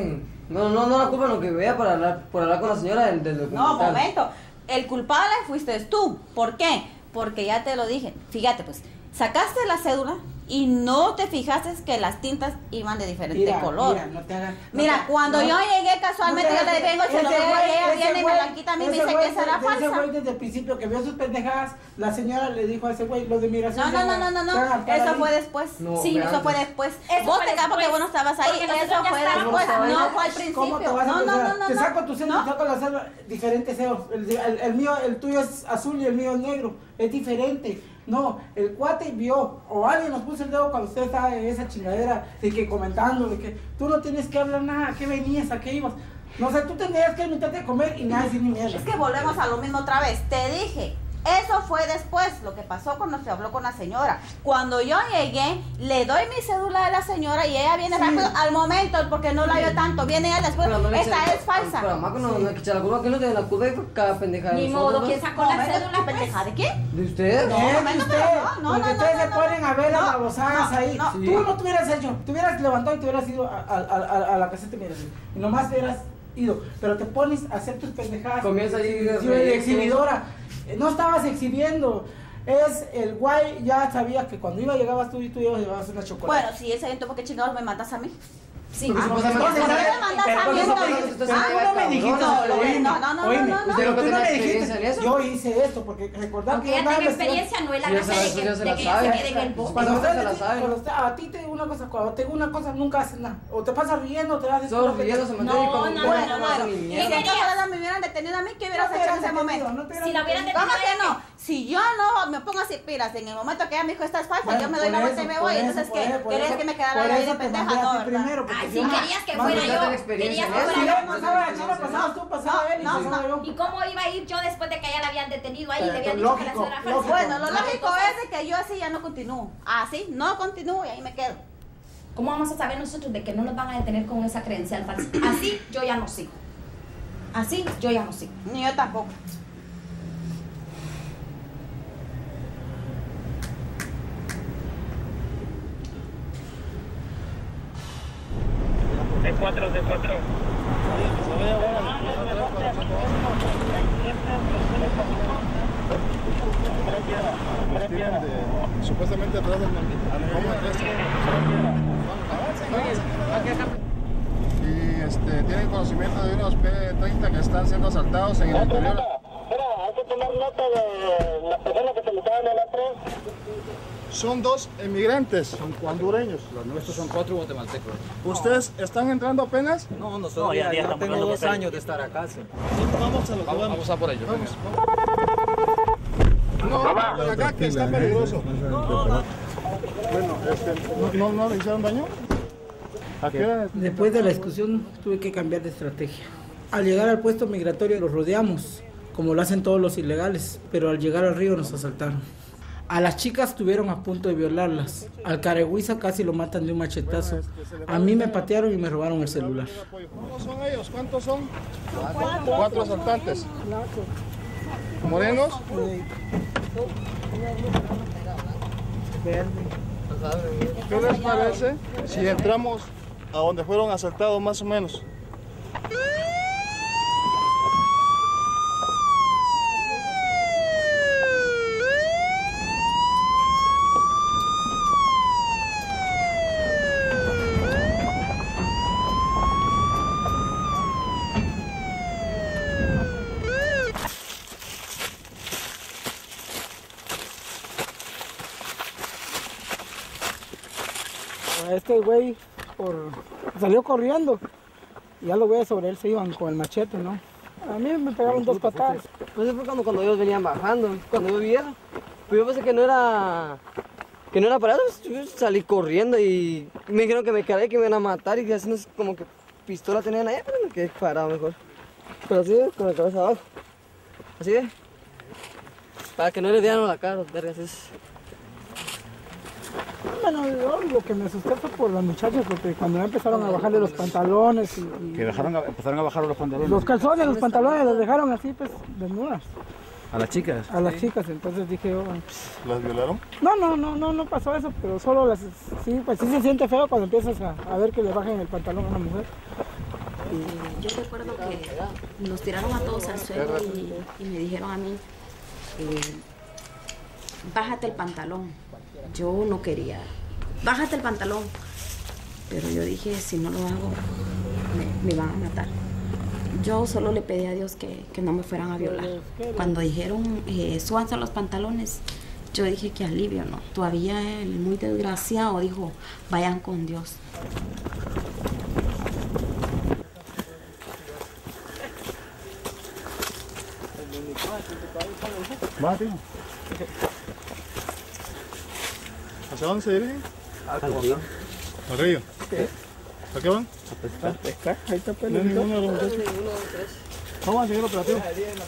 No, no, no la culpa lo que vea por hablar, por hablar con la señora del, del documental. No, momento. El culpable fuiste tú. ¿Por qué? Porque ya te lo dije. Fíjate, pues, sacaste la cédula y no te fijaste que las tintas iban de diferente Mira, color. mira, no te hagas- no Mira, te- cuando no- yo llegué casualmente, no te yo le hagas- vengo ese echando güey- y ella ese viene y me güey- la quita a mí y me ese dice güey que será de- de Ese falsa. güey desde el principio que vio sus pendejadas, la señora le dijo a ese güey, los de migración. No, no, no, no, no, no. Eso fue después. No, Sí, fue eso fue antes. después. Eso Vos fue te capas porque después. vos no estabas ahí. Porque Eso nosotros ya fue estábamos después. ahí. No fue al principio. ¿Cómo te vas a No, no, pensar? no, no. Te no. saco tu cédula, te saco la cédula, diferentes sellos. El, el, el mío, el tuyo es azul y el mío es negro. Es diferente. No, el cuate vio, o alguien nos puso el dedo cuando usted estaba en esa chingadera, de que comentando, de que tú no tienes que hablar nada, ¿a qué venías? ¿A qué ibas? No sé, tú tendrías que invitarte a comer y nada decir ni mierda. Es que volvemos a lo mismo otra vez. Te dije, eso fue después, lo que pasó cuando se habló con la señora. Cuando yo llegué, le doy mi cédula a la señora y ella viene Sí. rápido al momento, porque no la vio tanto. Viene ella después, Pero no le esta eche- es falsa. Pero mamá, no, no hay que echar la culpa, que no tiene la culpa y fue cada pendejada de Ni nosotros, modo, ¿no? ¿quién sacó la Momento, cédula? ¿pendeja de quién? ¿De usted? No, No, no, no, usted, no, no, porque no, ustedes no, se no, ponen a ver no, las babosadas no, ahí. no. Sí. Tú no te hubieras hecho, te hubieras levantado y te hubieras ido a, a, a, a la caseta y hubieras ido. Y nomás te hubieras ido, pero te pones a hacer tus pendejadas. Comienza ahí de Sí, de exhibidora. Eh, No estabas exhibiendo. Es el guay, ya sabía que cuando iba llegabas tú y tú ibas a llevar una chocolate. Bueno, si él sabe, entonces, ¿por qué chingados me mandas a mí? Sí. Porque Ah, supuestamente- ¿por qué me mandas Pero a mí ¿por qué no me entonces? dijiste? Ah, Tú no me dijiste, no, oíme, no, no, no, oíme, no, no. pero ¿Usted tú no tiene me experiencia en dijiste, eso? yo hice esto, porque recordar Aunque que ya una tenga vez- experiencia, no es la Sí, ya razón se la- de ya que, se de la que sabe. ella se quede en el bo- Cuando Ya usted, se la sabe. cuando usted- a ti te digo una cosa, cuando te digo una cosa nunca haces nada. O te pasas riendo, o te das Todos riendo se No, mantiene y como no, bueno, no, no no. hace ni Y mierda. si entonces me hubieran detenido a mí, ¿qué hubieras hecho en ese momento? Si la hubieran detenido ¿Cómo a que ella, no? Si yo no me pongo así pilas en el momento que ella me dijo esta es falsa, Bueno, yo me doy por la vuelta y eso, me por voy. eso, Entonces, por ¿qué? eso, por ¿Querías eso, que me por quedara ahí de eso te pendeja? mandé a No, ti ¿verdad? primero, porque Ay, yo- si querías que Mami, fuera ya yo, tengo experiencia querías en que eso. Si fuera yo yo. pasaba la chela, pasabas tú, pasaba él y no, pasaba yo. ¿Y cómo iba a ir yo después de que a ella la habían detenido ahí y le Pero habían dicho que la lógico, cédula era lógico. falsa? Bueno, lo No, lógico entonces, es de que yo así ya no continúo. Así, no continúo y ahí me quedo. ¿cómo vamos a saber nosotros de que no nos van a detener con esa credencial falsa? Así yo ya no sigo. Así yo ya no sigo. Ni yo tampoco. D cuatro, D cuatro. Supuestamente atrás del y este, tienen conocimiento de unos P treinta que están siendo asaltados en el interior. Hay que tomar nota de las personas que se le estaban en la tres. Son dos emigrantes hondureños. Los nuestros son cuatro guatemaltecos. ¿Ustedes están entrando apenas? No, nosotros ya, ya tengo dos años de estar acá. Sí. Vamos a lo que Vamos, vamos. vamos a por ellos. Vamos. No, por acá que está peligroso. Bueno, este, ¿no, no, no le hicieron daño? ¿A qué hora? Después de la discusión tuve que cambiar de estrategia. Al llegar al puesto migratorio los rodeamos, como lo hacen todos los ilegales, pero al llegar al río nos asaltaron. A las chicas estuvieron a punto de violarlas. Al carehuiza casi lo matan de un machetazo. A mí me patearon y me robaron el celular. ¿Cuántos son ellos? ¿Cuántos son? Cuatro, Cuatro asaltantes. ¿Morenos? ¿Qué les parece si entramos a donde fueron asaltados más o menos? Este güey por... salió corriendo y ya los güeyes sobre él se iban con el machete, ¿no? A mí me pegaron dos patadas. Pues fue cuando, cuando ellos venían bajando, cuando yo vieron. Pues yo pensé que no era... que no era para eso, yo salí corriendo y me dijeron que me quedé, que me iban a matar y que así no sé, como que pistola tenían ahí, pero me quedé parado mejor. Pero así, con la cabeza abajo. Así es. Para que no le dieran la cara, los vergas. Es... Bueno, yo lo que me asusté fue por los muchachos, porque cuando ya empezaron a bajarle los pantalones y... y Que dejaron, a- empezaron a bajar los pantalones. los calzones, los pantalones los dejaron así, pues, desnudas. A las chicas. A las chicas, entonces dije yo... pues, ¿Las violaron? no, no, no, no, no pasó eso, pero solo las... Sí, pues sí se siente feo cuando empiezas a, a ver que le bajen el pantalón a una mujer. Y yo recuerdo que nos tiraron a todos al suelo y, y me dijeron a mí, eh, bájate el pantalón. Yo no quería, bájate el pantalón. Pero yo dije, si no lo hago, me, me van a matar. Yo solo le pedí a Dios que, que no me fueran a violar. Cuando dijeron, eh, súbanse los pantalones, yo dije que alivio, ¿no? Todavía el muy desgraciado dijo, vayan con Dios. Va, tío. ¿Hacia dónde se dirigen? Al río. ¿Al río? ¿A qué van? A pescar. ¿A pescar? Ahí está No hay ninguno de los muchachos. Vamos a seguir el operativo.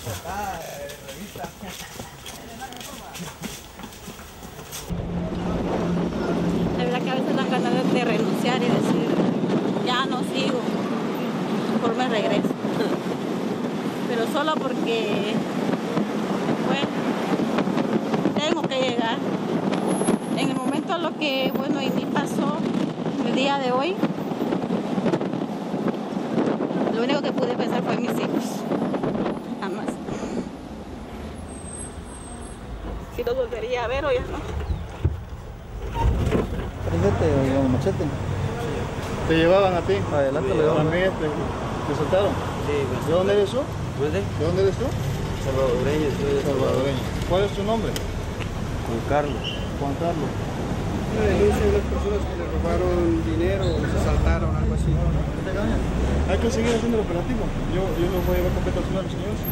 La verdad que a veces dan ganas de renunciar y decir, ya no sigo, mejor me regreso. Pero solo porque, bueno, tengo que llegar. En el momento lo que, bueno, y ni pasó el día de hoy, lo único que pude pensar fue en mis hijos, jamás. Si los volvería a ver o ya no. Prendete, don Machete. ¿Te llevaban a ti? Adelante, le llevaban. ¿A mí te, te soltaron? Sí. ¿De dónde eres tú? ¿Dónde? ¿De dónde eres tú? Salvadoreño, soy de Salvadoreño. ¿Cuál es tu nombre? Juan Carlos. Juan Carlos. Una denuncia de unas personas que le robaron dinero o se asaltaron, algo así. Hay que seguir haciendo el operativo. Yo, yo los voy a llevar completo a los señores.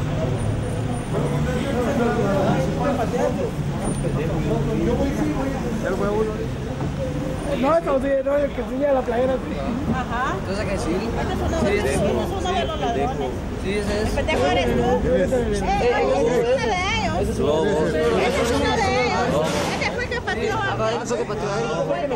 No, no, sí, no, el que tenía la playera. Ajá. Entonces, ¿qué sí? Este es uno de, Sí, este sí, es uno de los ladrones. Sí, ese es. El pendejo eres tú. Eh, ese es uno de ellos. Ese es uno de ellos. Ese es uno de ellos. Ese fue el que pateó a mí. Ese fue el que pateó a él.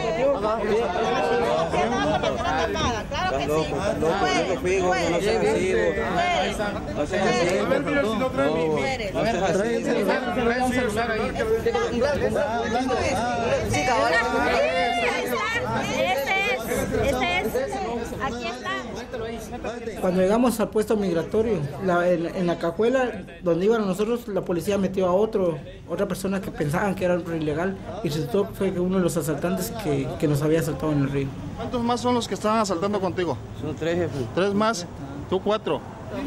Claro que sí. No, no fui, no seas así. No seas así. A ver, mira si no trae mi... No seas así. Trae un celular ahí. Un blanco, un blanco. Sí, cabrón. Ese es, ese es. Aquí está. Cuando llegamos al puesto migratorio, la- en, en la cajuela donde iban nosotros, la policía metió a otro, otra persona que pensaban que era ilegal y resultó que fue uno de los asaltantes que, que nos había asaltado en el río. ¿Cuántos más son los que estaban asaltando contigo? Son tres, jefe. ¿Tres más? ¿Tú cuatro?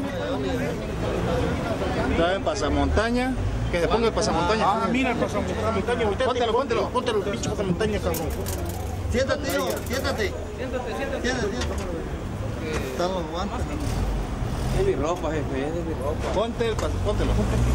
Estaba en pasamontaña. Que se ponga el pasamontaña. Ah, mira el pasamontaña. Póntelo, póntelo. Póntelo el pinche pasamontaña, cabrón. Siéntate, tío, siéntate. Siéntate, siéntate. Siéntate. Están los guantes. Es mi ropa, jefe, es de mi ropa. Ponte el pas- póntelo.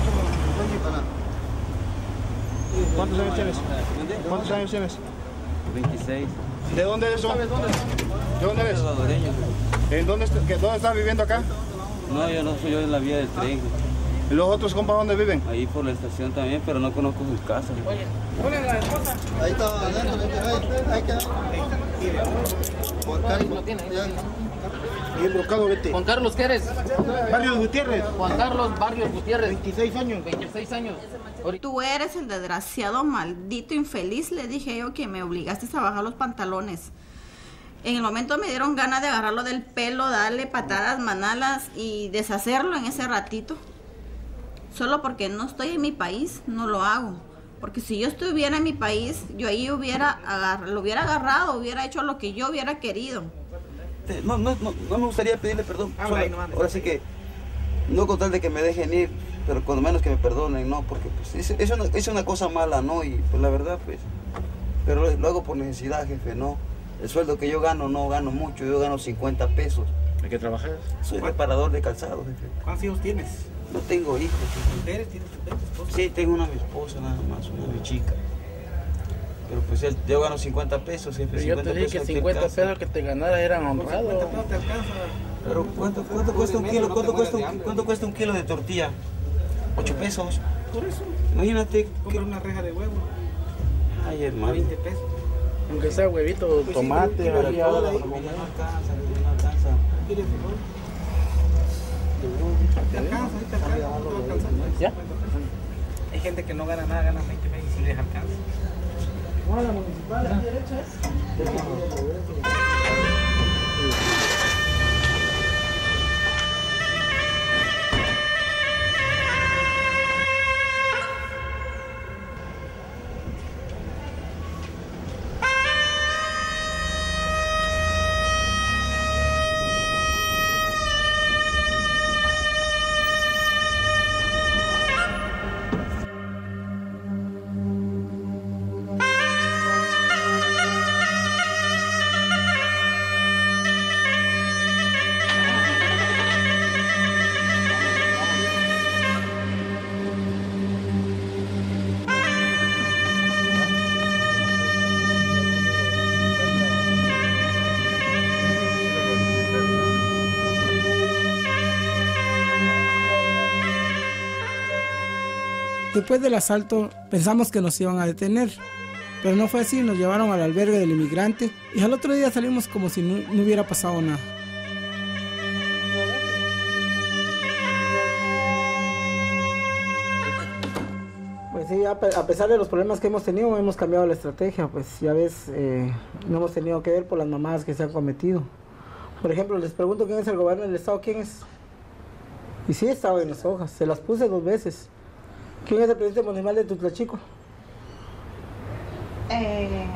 ¿Cuántos años tienes? ¿Cuántos años tienes? veintiséis. ¿De dónde eres tú? ¿De dónde eres? Salvadoreño. ¿En dónde, est- que- dónde estás viviendo acá? No, yo no soy yo en la vía del tren. ¿Y los otros compas dónde viven? Ahí por la estación también, pero no conozco sus casas. Ponle la esposa. Ahí está, adentro, ahí queda. Juan Carlos. Bien brocado, vete. Juan Carlos, ¿qué eres? Barrios Gutiérrez. Juan Carlos Barrios Gutiérrez. veintiséis años. veintiséis años. Tú eres el desgraciado, maldito, infeliz, le dije yo, que me obligaste a bajar los pantalones. En el momento me dieron ganas de agarrarlo del pelo, darle patadas, manalas y deshacerlo en ese ratito. Solo porque no estoy en mi país, no lo hago. Porque si yo estuviera en mi país, yo ahí hubiera agar- lo hubiera agarrado, hubiera hecho lo que yo hubiera querido. No, no, no, no me gustaría pedirle perdón. Solo- ahora sí que, no con tal de que me dejen ir, pero cuando menos que me perdonen, no, porque pues, es, es, una, es una cosa mala, ¿no? Y pues la verdad, pues, pero lo, lo hago por necesidad, jefe, ¿no? El sueldo que yo gano, no gano mucho, yo gano cincuenta pesos. ¿De qué trabajas? Soy reparador de calzado, jefe. ¿Cuántos hijos tienes? No tengo hijos. ¿Eres? ¿Tienes tu esposa? Sí, tengo una mi esposa nada más, una mi chica. Pero pues él- yo gano cincuenta pesos, jefe. Pero yo te dije que aquí en cincuenta casa. pesos que te ganara eran honrados. cincuenta pesos te alcanza. Pero ¿cuánto, cuánto cuesta un kilo? ¿Cuánto cuesta un, ¿Cuánto cuesta un kilo de tortilla? Ocho pesos. Por eso. Imagínate. Compra una reja de huevo. Ay, hermano. veinte pesos. Aunque sea huevito, tomate, Pero ahí, todo ahora, ahí, como- no alcanza, no alcanza. ¿Quieres frijol? Te alcanza, sí te alcanza. ¿No te alcanza? ¿Ya? Hay gente que no gana nada, gana veinte pesos y sí les alcanza. la municipal, a la derecha es. Después del asalto pensamos que nos iban a detener, pero no fue así, nos llevaron al albergue del inmigrante y al otro día salimos como si no, no hubiera pasado nada. Pues sí, a pesar de los problemas que hemos tenido, hemos cambiado la estrategia, pues ya ves, eh, no hemos tenido que ver por las mamadas que se han cometido. Por ejemplo, les pregunto quién es el gobierno del estado, quién es. Y sí estaba en las hojas, se las puse dos veces. ¿Quién es el presidente municipal de Tutlachico? Eh...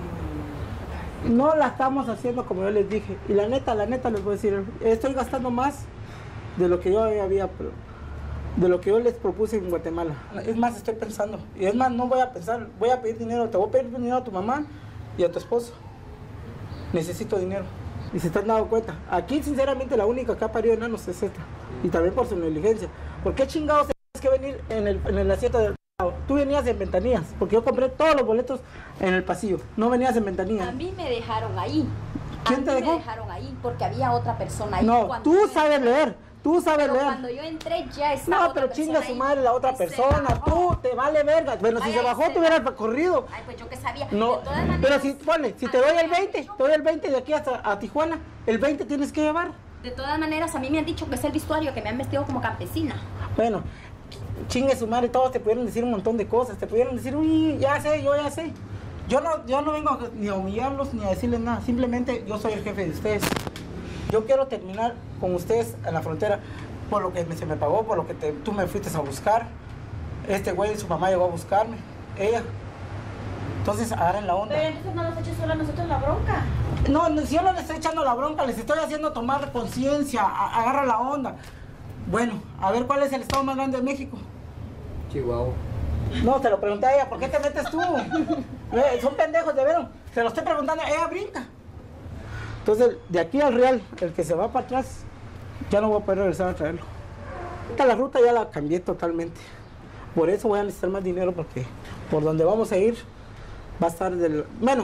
No la estamos haciendo como yo les dije. Y la neta, la neta les voy a decir, estoy gastando más de lo que yo había, de lo que yo les propuse en Guatemala. Es más, estoy pensando. Y es más, no voy a pensar, voy a pedir dinero, te voy a pedir dinero a tu mamá y a tu esposo. Necesito dinero. Y se están dando cuenta. Aquí, sinceramente, la única que ha parido enanos es esta. Y también por su negligencia. ¿Por qué chingados tienes que venir en el, en el asiento del... Tú venías en ventanillas, porque yo compré todos los boletos en el pasillo. No venías en ventanillas. A mí me dejaron ahí. ¿Quién a te mí dejó? me dejaron ahí porque había otra persona ahí. No, cuando tú yo sabes entré. leer. Tú sabes Pero leer. cuando yo entré ya estaba No, pero otra chinga persona su ahí. madre la otra Y se persona. bajó. Tú te vale verga. Bueno, si Ay, se ay, bajó, se te hubieras bajó. corrido. Ay, pues yo que sabía. No, De todas maneras, pero si, ponle, si te doy el veinte, te doy el veinte de aquí hasta a Tijuana, el veinte tienes que llevar. de todas maneras, a mí me han dicho que es el vestuario, que me han vestido como campesina. Bueno, chingue su madre, todos te pudieron decir un montón de cosas. Te pudieron decir, uy, ya sé, yo ya sé. Yo no, yo no vengo a, ni a humillarlos ni a decirles nada. Simplemente yo soy el jefe de ustedes. Yo quiero terminar con ustedes en la frontera por lo que me, se me pagó, por lo que te, tú me fuiste a buscar. Este güey, su mamá llegó a buscarme. Ella. Entonces, agarren la onda. Pero entonces no nos eches solo a nosotros la bronca. No, no, si yo no les estoy echando la bronca, les estoy haciendo tomar conciencia. Agarra la onda. Bueno, a ver cuál es el estado más grande de México. Chihuahua. No, te lo pregunté a ella, ¿por qué te metes tú? Eh, son pendejos, de veras. Se lo estoy preguntando, ella brinca. Entonces, de aquí al Real, el que se va para atrás, ya no voy a poder regresar a traerlo. Esta la ruta ya la cambié totalmente. Por eso voy a necesitar más dinero, porque por donde vamos a ir va a estar del... Bueno,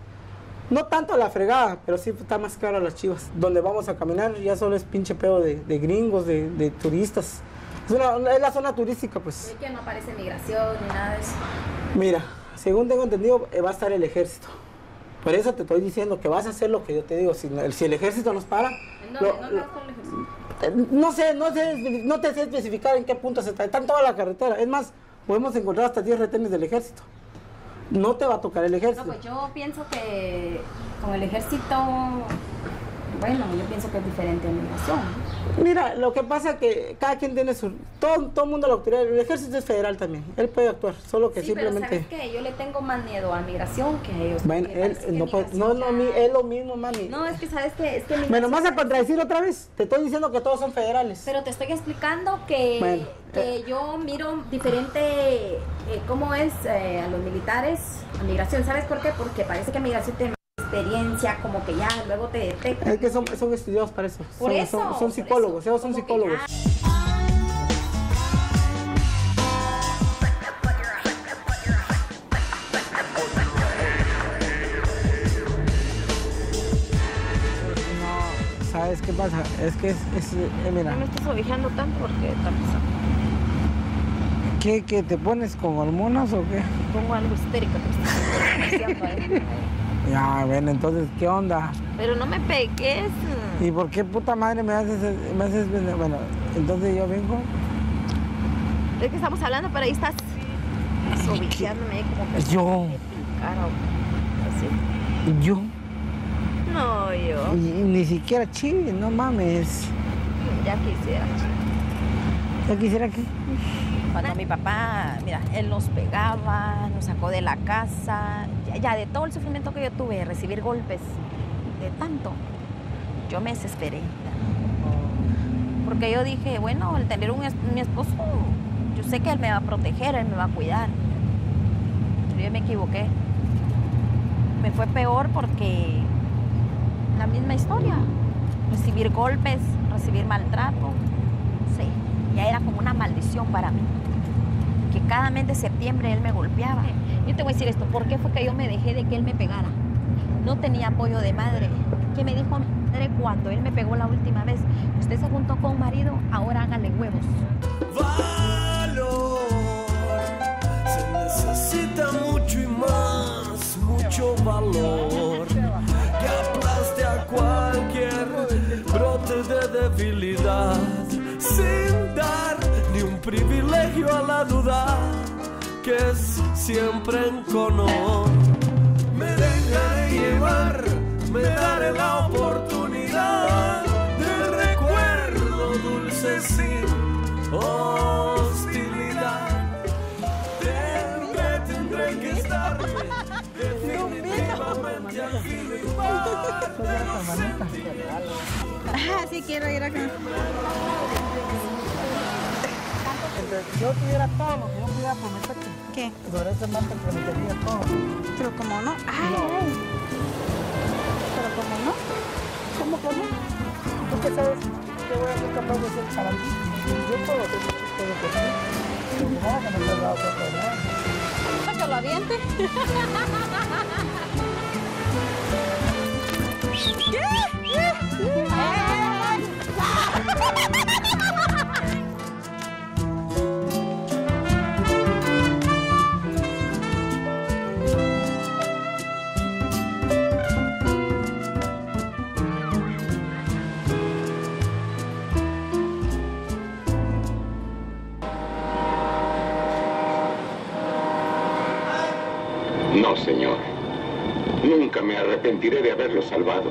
no tanto la fregada, pero sí está más caro las Chivas. Donde vamos a caminar ya solo es pinche pedo de, de gringos, de, de turistas. Es, una, es la zona turística, pues. Es que no aparece migración ni nada de eso. Mira, según tengo entendido, va a estar el ejército. Por eso te estoy diciendo que vas a hacer lo que yo te digo. Si, si el ejército nos para... ¿En dónde? Lo, ¿Dónde vas con el ejército? Eh, no sé, no sé, no te sé especificar en qué punto se está. Está en toda la carretera. Es más, podemos encontrar hasta diez retenes del ejército. No te va a tocar el ejército. No, pues yo pienso que con el ejército, bueno, yo pienso que es diferente a migración. Mira, lo que pasa es que cada quien tiene su... Todo, todo el mundo la autoridad, el ejército es federal también, él puede actuar, solo que sí, simplemente... pero ¿sabes qué? Yo le tengo más miedo a migración que a ellos. Bueno, él, no, pues, no, no, mi, es lo mismo, mami. No, es que ¿sabes qué? Es que ¿Me nomás a contradecir otra vez? Te estoy diciendo que todos son federales. Pero te estoy explicando que, bueno, que eh. yo miro diferente, eh, cómo es eh, a los militares, a migración. ¿Sabes por qué? Porque parece que migración tiene experiencia, como que ya luego te detectan. Es que son, son estudiados para eso. Por son, eso. Son, son psicólogos, eso, ellos son psicólogos. No, ¿sabes qué pasa? Es que es, es eh, mira. No me estás obligando tanto porque está pesado. ¿Qué, qué te pones con hormonas o qué? Pongo algo histérico. Ya, bueno, entonces, ¿qué onda? Pero no me pegues. ¿Y por qué puta madre me haces, me haces, bueno, entonces yo vengo? Es que estamos hablando, pero ahí estás sobiqueándome como que... Yo. Cara, así. Yo. No, yo. Ni, ni siquiera chive, no mames. Ya quisiera. ¿Ya quisiera qué? Cuando mi papá, mira, él nos pegaba, nos sacó de la casa, ya, ya de todo el sufrimiento que yo tuve, de recibir golpes, de tanto, yo me desesperé. Porque yo dije, bueno, el tener un es, mi esposo, yo sé que él me va a proteger, él me va a cuidar. Pero yo me equivoqué. Me fue peor porque la misma historia, recibir golpes, recibir maltrato, sí, ya era como una maldición para mí. Que cada mes de septiembre él me golpeaba. Yo te voy a decir esto, ¿por qué fue que yo me dejé de que él me pegara? No tenía apoyo de madre. ¿Qué me dijo mi madre cuando él me pegó la última vez? Usted se juntó con un marido, ahora hágale huevos. Valor, grita mucho y más, mucho valor, que aplaste a cualquier brote de debilidad, sin dar ni un privilegio a la duda, que es siempre en color. Me dejaré llevar, me daré la oportunidad de recuerdo dulce sin hostilidad. Tendré, tendré que estar definitivamente al fin igual. Ah, sí quiero ir acá. Yo tuviera todo lo que yo pudiera prometerte. ¿Qué? Sobre ese man te prometería todo. Pero como no. Ay, No. ay. Pero como no. ¿Cómo que no? ¿Tú qué sabes que voy a ser capaz de hacer para ti? Yo puedo hacer todo por ti. Pero no, que no te has dado cuenta de nada. ¿Para que lo aviente? No, señor. Nunca me arrepentiré de haberlo salvado.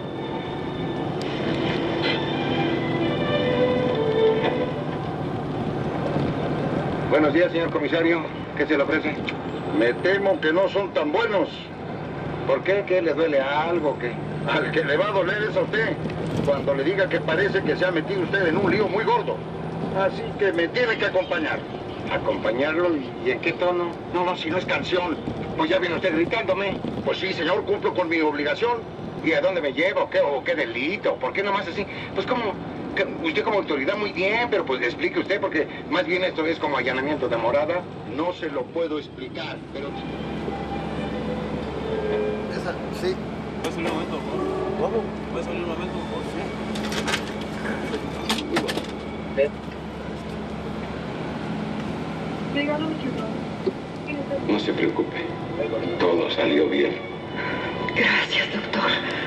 Buenos días, señor comisario. ¿Qué se le ofrece? Me temo que no son tan buenos. ¿Por qué? ¿Qué le duele a algo? ¿Qué? Al que le va a doler es a usted, cuando le diga que parece que se ha metido usted en un lío muy gordo. Así que me tiene que acompañar. ¿Acompañarlo? ¿Y en qué tono? No, no, si no es canción. Pues ya viene usted gritándome. Pues sí, señor, cumplo con mi obligación. ¿Y a dónde me lleva? ¿O qué, o qué delito? ¿Por qué nomás así? Pues como, que usted como autoridad muy bien, pero pues explique usted, porque más bien esto es como allanamiento de morada. No se lo puedo explicar, pero... Esa, sí. ¿Puedes salir un momento, por favor? ¿Cómo? ¿Puedes salir un momento, por favor? No se preocupe. Todo salió bien. Gracias, doctor.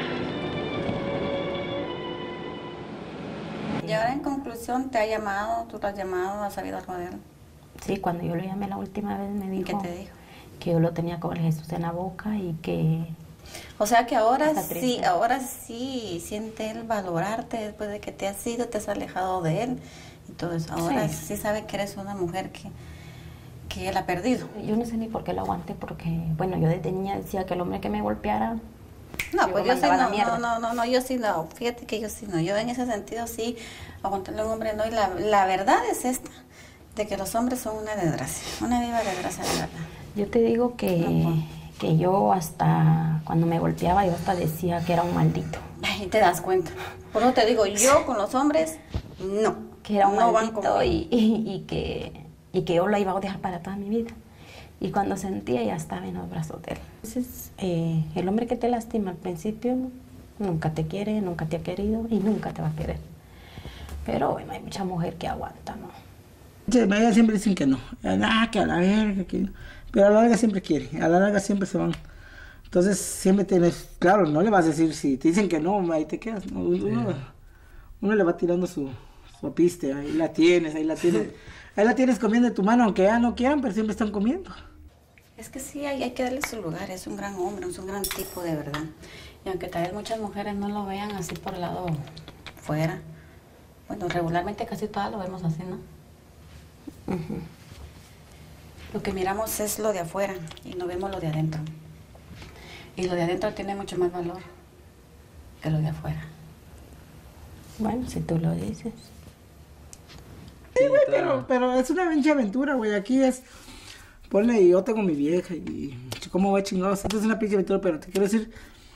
Y ahora en conclusión, ¿te ha llamado? ¿Tú lo has llamado? ¿Has sabido algo de él? Sí, cuando yo lo llamé la última vez me dijo, ¿Qué te dijo? Que yo lo tenía con el Jesús en la boca y que... O sea que ahora Está sí, triste. ahora sí siente él valorarte después de que te has ido, te has alejado de él y todo eso. Ahora sí, Sí. sabe que eres una mujer que, que él ha perdido. Yo no sé ni por qué lo aguanté, porque, bueno, yo desde niña decía que el hombre que me golpeara... No, pues yo sí mandaba la no, mierda. no, no, no, no, yo sí no, fíjate que yo sí no, yo en ese sentido sí aguantarle a un hombre no, y la, la verdad es esta, de que los hombres son una desgracia, una viva desgracia, de verdad. Yo te digo que, que yo hasta, cuando me golpeaba, yo hasta decía que era un maldito. Ay, te das cuenta. Por eso te digo, yo con los hombres, no. Que era un no van maldito conmigo. y, y, y que, y que yo lo iba a odiar para toda mi vida. Y cuando sentía, ya estaba en los brazos de él. Entonces, eh, el hombre que te lastima al principio nunca te quiere, nunca te ha querido y nunca te va a querer. Pero bueno, hay mucha mujer que aguanta, ¿no? Ellas siempre dicen que no. Ah, que a la verga, que no. Pero a la larga siempre quiere, a la larga siempre se van. Entonces siempre tienes, claro, no le vas a decir, si te dicen que no, ahí te quedas. ¿No? Uno, uno le va tirando su, su piste, ahí la tienes, ahí la tienes. Ahí la tienes comiendo de tu mano, aunque ya no quieran, pero siempre están comiendo. Es que sí, hay, hay que darle su lugar, es un gran hombre, es un gran tipo de verdad. Y aunque tal vez muchas mujeres no lo vean así por el lado fuera, bueno, regularmente casi todas lo vemos así, ¿no? Uh-huh. Lo que miramos es lo de afuera y no vemos lo de adentro. Y lo de adentro tiene mucho más valor que lo de afuera. Bueno, si tú lo dices. Sí, güey, pero, pero es una pinche aventura, güey. Aquí es, ponle, yo tengo mi vieja y cómo va chingados. Esto es una pinche aventura, pero te quiero decir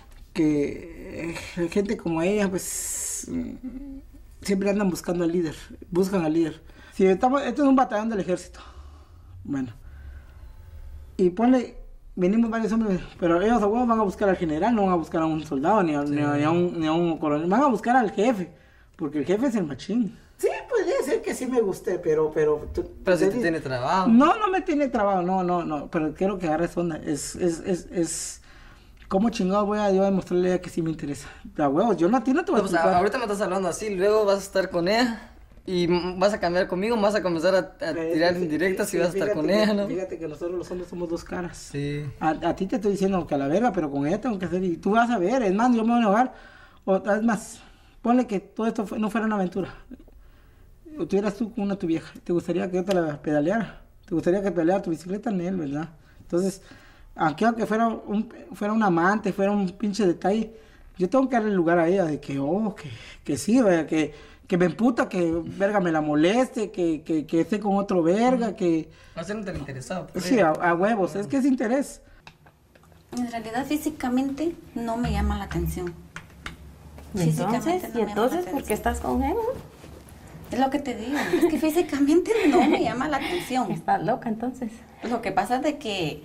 que eh, gente como ella, pues, mm, siempre andan buscando al líder, buscan al líder. Si estamos, esto es un batallón del ejército, bueno, y ponle, venimos varios hombres, pero ellos a huevos van a buscar al general, no van a buscar a un soldado, ni a, sí. ni a, ni a, un, ni a un coronel, van a buscar al jefe, porque el jefe es el machín. Sí, puede ser que sí me guste, pero... Pero, tú- Pero si te te di- tiene trabajo. No, no me tiene trabajo, no, no, no, pero quiero que agarres onda. Es, es, es, es... ¿Cómo chingado voy a yo a demostrarle a ella que sí me interesa? A huevos, yo no a ti no te voy a No, pues, explicar. ahorita me estás hablando así, luego vas a estar con ella y m- vas a cambiar conmigo, vas a comenzar a, a Eh, tirar sí, indirectas sí, y vas a estar fíjate con que- ella, ¿no? Fíjate que nosotros los hombres somos dos caras. Sí. A, a ti te estoy diciendo que a la verga, pero con ella tengo que hacer, y tú vas a ver, es más, yo me voy a enojar, o es más, ponle que todo esto fue- no fuera una aventura, o tuvieras tú con una tu vieja, te gustaría que yo te la pedaleara, te gustaría que pedaleara tu bicicleta en él, ¿verdad? Entonces, aunque aunque fuera un, fuera un amante, fuera un pinche detalle, yo tengo que darle lugar a ella de que, oh, que, que sí, vaya, que, que me emputa, que verga me la moleste, que, que, que esté con otro verga, que... No sé, no te le interesaba. pues, Sí, a, a huevos, es que es interés. En realidad físicamente no me llama la atención. ¿Y Físicamente entonces? no ¿Y me llama entonces la por qué atención. estás con él? Es lo que te digo, es que físicamente no me llama la atención. Estás loca entonces. Lo que pasa es de que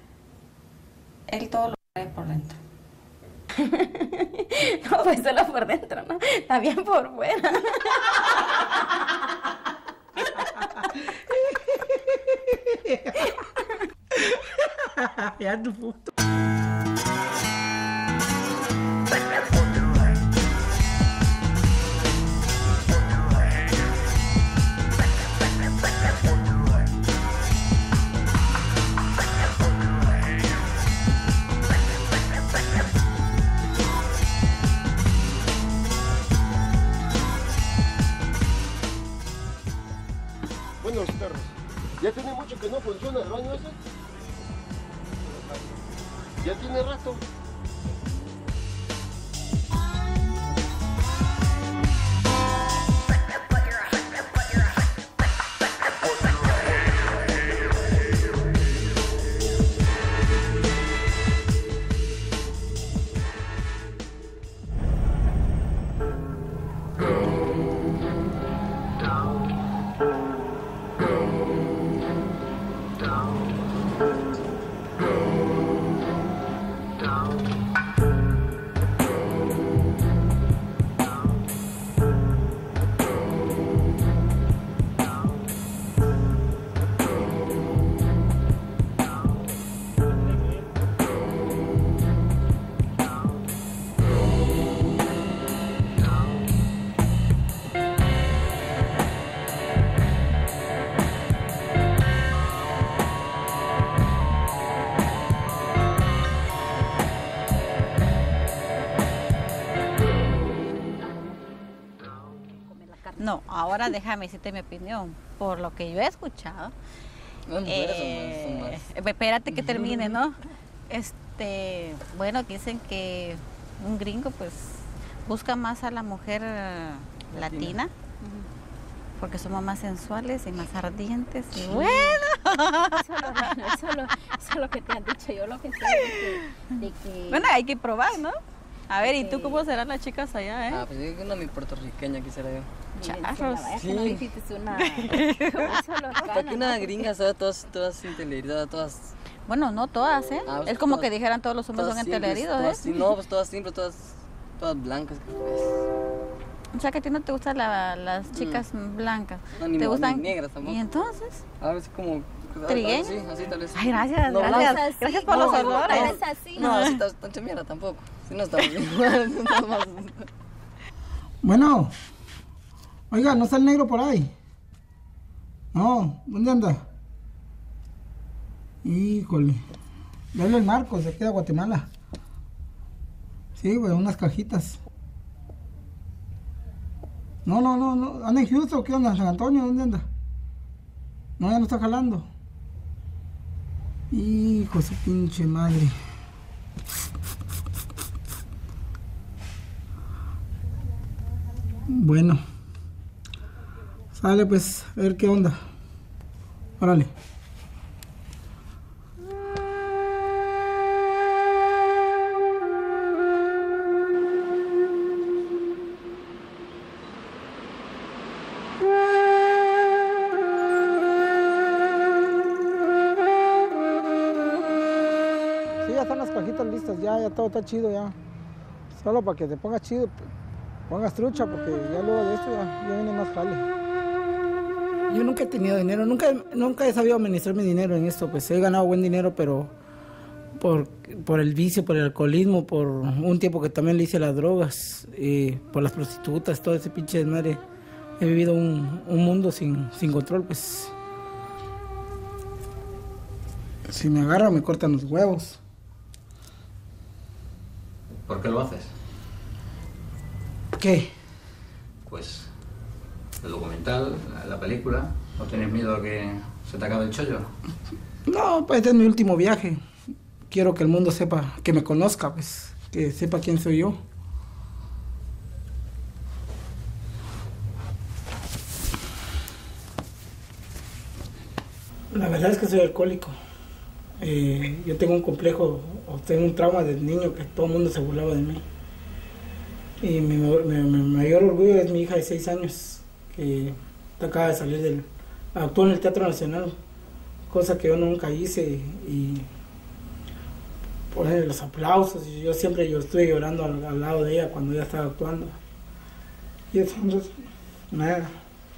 él todo lo trae por dentro. No, pues solo por dentro, ¿no? También por fuera. Ya tu puto. Buenos perros. ¿Ya tiene mucho que no funciona el baño ese? ¿Ya tiene rato? No, ahora déjame decirte mi opinión. Por lo que yo he escuchado. Las mujeres son eh, más- son más- espérate que termine, ¿no? Este, bueno, dicen que un gringo pues busca más a la mujer eh, latina. Porque somos más sensuales y más ardientes y bueno. Eso es lo, bueno, eso es lo- eso es lo que te han dicho. Yo lo que sé es de que... De que Bueno, hay que probar, ¿no? A ver, ¿y tú cómo serán las chicas allá, eh? Ah, pues yo digo una mi puertorriqueña quisiera yo. Charros. Sí. No hiciste una... Solo Para que una gringa, ¿sabes? Todas, todas inteleridas, todas... Bueno, no todas, ¿eh? Ah, pues es como todas- que dijeran todos los hombres todas son simples, enteleridos, todas ¿eh? sim- No, pues todas simples, todas, todas blancas. O sea, que a ti no te gustan la- las chicas blancas. No, ni ¿Te mo- gustan? ni negras tampoco. ¿Y entonces? A ver, es como... ¿Trigueño? Sí, así tal vez. Ay, gracias, No, gracias. blancas. Gracias por No, los no, olores. no. Es así. No, así tan, tan chamiera tampoco. Si no estamos igual, nada más. Bueno, oiga, ¿no está el negro por ahí? No, ¿dónde anda? Híjole, dale el Marcos, de aquí de Guatemala. Sí, güey, unas cajitas. No, no, no, no, anda en Houston, ¿qué onda? ¿San Antonio? ¿Dónde anda? No, ya no está jalando. Hijo de su pinche madre. Bueno, sale pues, a ver qué onda. Órale. Sí, ya están las cajitas listas, ya, ya todo está chido ya. Solo para que te pongas chido, pongas trucha, porque ya luego de esto ya, ya viene más jale. Yo nunca he tenido dinero, nunca, nunca he sabido administrar mi dinero en esto, pues he ganado buen dinero, pero por, por el vicio, por el alcoholismo, por un tiempo que también le hice las drogas, y por las prostitutas, todo ese pinche desmadre, he vivido un, un mundo sin, sin control, pues si me agarran me cortan los huevos. ¿Por qué lo haces? ¿Qué? Pues el documental, la película. ¿No tienes miedo a que se te acabe el chollo? No, pues este es mi último viaje. Quiero que el mundo sepa, que me conozca, pues, que sepa quién soy yo. La verdad es que soy alcohólico. Eh, yo tengo un complejo, o tengo un trauma de niño que todo el mundo se burlaba de mí. Y mi, mi, mi mayor orgullo es mi hija de seis años, que acaba de salir del... actuó en el Teatro Nacional, cosa que yo nunca hice, y ponerle los aplausos, y yo siempre yo estuve llorando al, al lado de ella cuando ella estaba actuando. Y eso entonces, me, ha,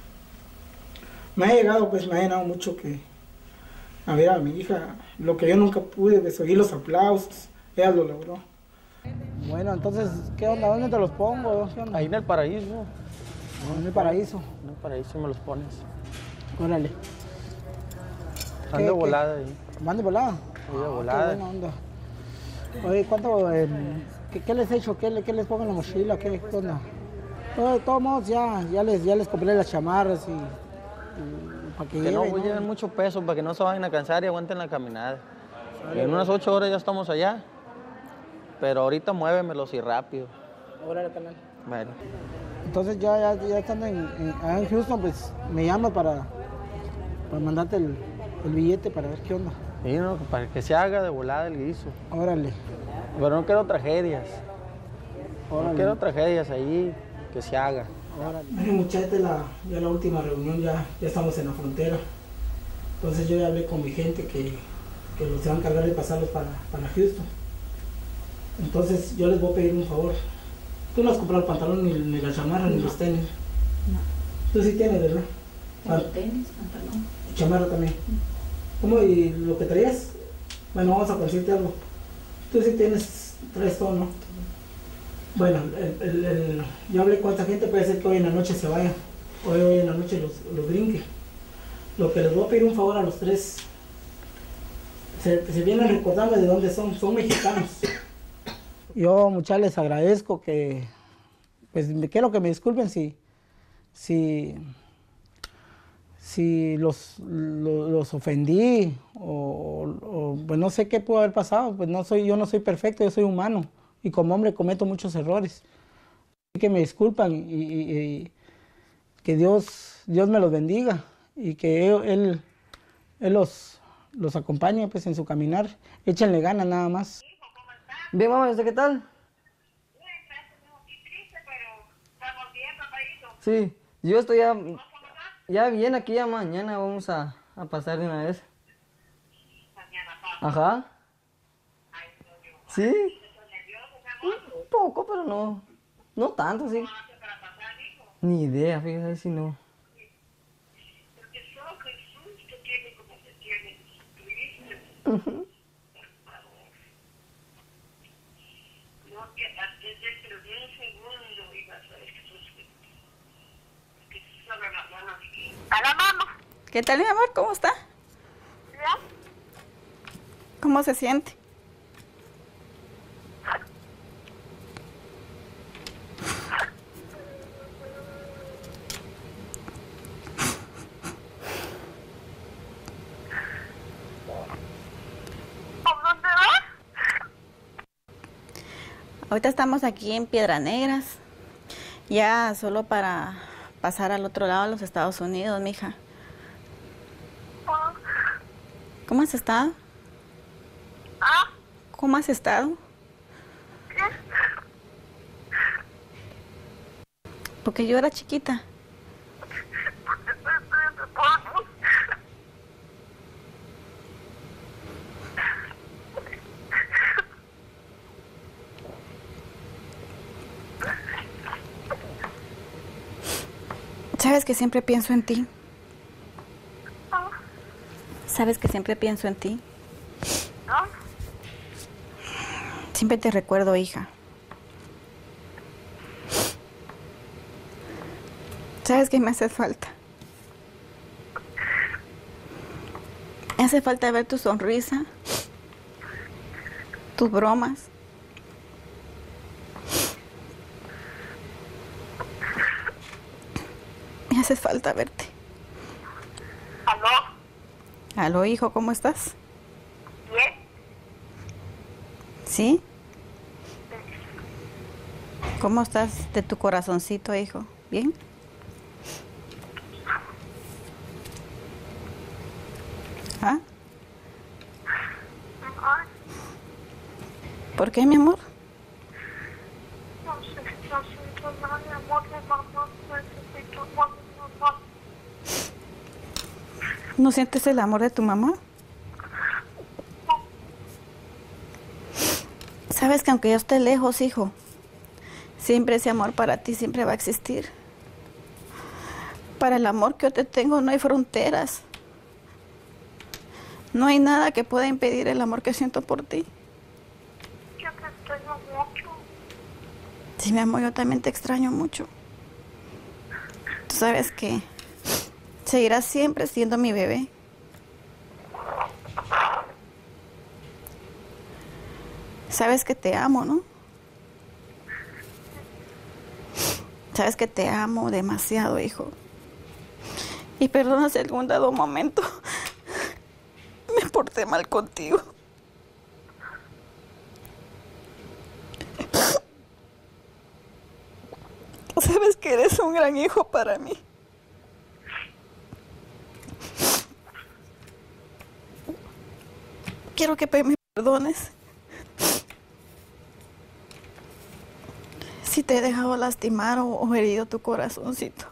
me ha llegado, pues me ha llenado mucho que a ver a mi hija, lo que yo nunca pude, pues oír los aplausos, ella lo logró. Bueno, entonces, ¿qué onda? ¿Dónde te los pongo? ¿Qué onda? Ahí en el paraíso. En el paraíso. En el paraíso me los pones. Órale. Van de volada ahí. ¿Van de volada? Sí, de volada. Qué buena onda. Oye, ¿cuánto, eh, qué, qué les he hecho? ¿Qué, qué les pongo en la mochila? ¿Qué, qué onda? De todos modos, ya, ya, les, ya les compré las chamarras y... y para que Que lleven, no ¿no? lleven mucho peso, para que no se vayan a cansar y aguanten la caminada. En unas ocho horas ya estamos allá. Pero ahorita muévemelos y rápido. Órale, canal. Bueno. Entonces ya, ya, ya estando en, en, en Houston, pues me llama para, para mandarte el, el billete para ver qué onda. Sí, no, para que se haga de volada el guiso. Órale. Pero no quiero tragedias. Órale. No quiero tragedias ahí, que se haga. Órale. Bueno, muchachos, la, ya la última reunión, ya, ya estamos en la frontera. Entonces yo ya hablé con mi gente que, que los se van a encargar de pasarlos para, para Houston. Entonces yo les voy a pedir un favor. Tú no has comprado el pantalón, ni, ni la chamarra, no. Ni los tenis. No. Tú sí tienes, ¿verdad? Tengo tenis, pantalón. Y chamarra también. ¿Cómo? ¿Y lo que traías? Bueno, vamos a decirte algo. Tú sí tienes, traes todo, ¿no? Bueno, el, el, el, yo hablé con esta gente, puede ser que hoy en la noche se vayan. Hoy, hoy en la noche los, los brinque. Lo que les voy a pedir un favor a los tres. Se, se vienen recordando de dónde son, son mexicanos. Yo, muchachos, les agradezco que, pues, quiero que me disculpen si, si, si los, los, los ofendí o, o, pues, no sé qué pudo haber pasado. Pues no soy, yo no soy perfecto, yo soy humano y como hombre cometo muchos errores. Así que me disculpan y, y, y que Dios, Dios me los bendiga y que Él, él, él los, los acompañe, pues, en su caminar. Échenle ganas nada más. Bien, mamá, ¿usted qué tal? Sí, yo estoy ya, ya bien aquí, ya mañana vamos a, a pasar de una vez. Ajá. Sí. Un poco, pero no, no tanto, sí. Ni idea, fíjate si no. Uh-huh. Hola, mamá. ¿Qué tal, mi amor? ¿Cómo está? Bien. ¿Cómo se siente? ¿Dónde vas? Ahorita estamos aquí en Piedras Negras, ya solo para pasar al otro lado a los Estados Unidos, mija. ¿Cómo has estado? ¿Ah? ¿Cómo has estado? ¿Qué? Porque yo era chiquita. Porque estoy estudiando polvo. Sabes que siempre pienso en ti. Sabes que siempre pienso en ti. ¿No? Siempre te recuerdo, hija. Sabes que me hace falta. Me hace falta ver tu sonrisa, tus bromas. Me hace falta verte. ¿Aló? Aló, hijo, ¿cómo estás? Bien. ¿Sí? ¿Cómo estás de tu corazoncito, hijo? ¿Bien? ¿Ah? ¿Por qué, mi amor? No sé, no siento nada de amor de mamá. Necesito amor de mamá. ¿No sientes el amor de tu mamá? Sabes que aunque yo esté lejos, hijo, siempre ese amor para ti siempre va a existir. Para el amor que yo te tengo no hay fronteras. No hay nada que pueda impedir el amor que siento por ti. Yo te extraño mucho. Sí, mi amor, yo también te extraño mucho. Tú sabes que seguirás siempre siendo mi bebé. Sabes que te amo, ¿no? Sabes que te amo demasiado, hijo. Y perdona si algún dado momento me porté mal contigo. Sabes que eres un gran hijo para mí. Quiero que me perdones si te he dejado lastimar o, o herido tu corazoncito.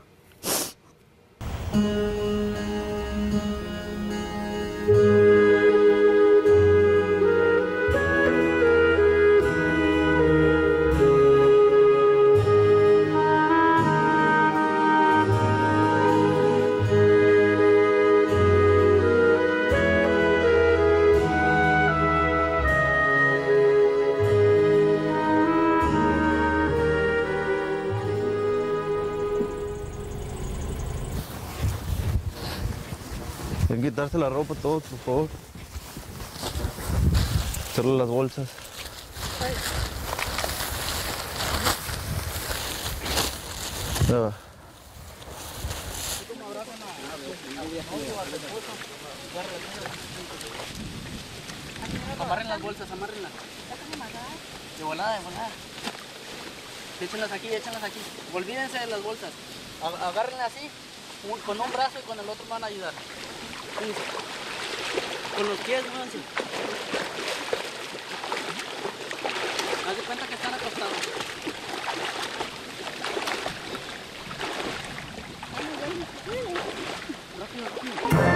Hay que quitarse la ropa todos, por favor. Hacerle las bolsas. Ya va. Amarren las bolsas, amárrenlas. De volada, de volada. Échenlas aquí, échenlas aquí. Olvídense de las bolsas. Agárrenlas así, un, con un brazo y con el otro me van a ayudar. Fíjense. Con los pies, muévanse. Haz de cuenta que están acostados. Rápido, rápido.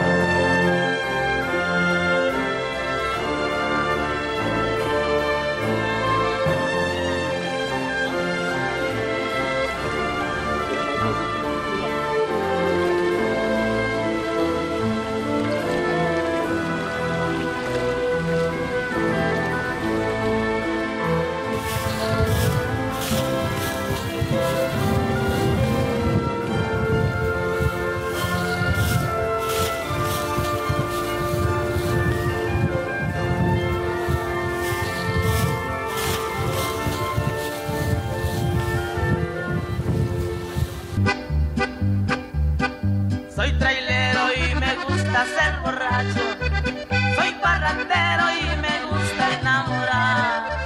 Soy trailero y me gusta ser borracho. Soy parrandero y me gusta enamorar.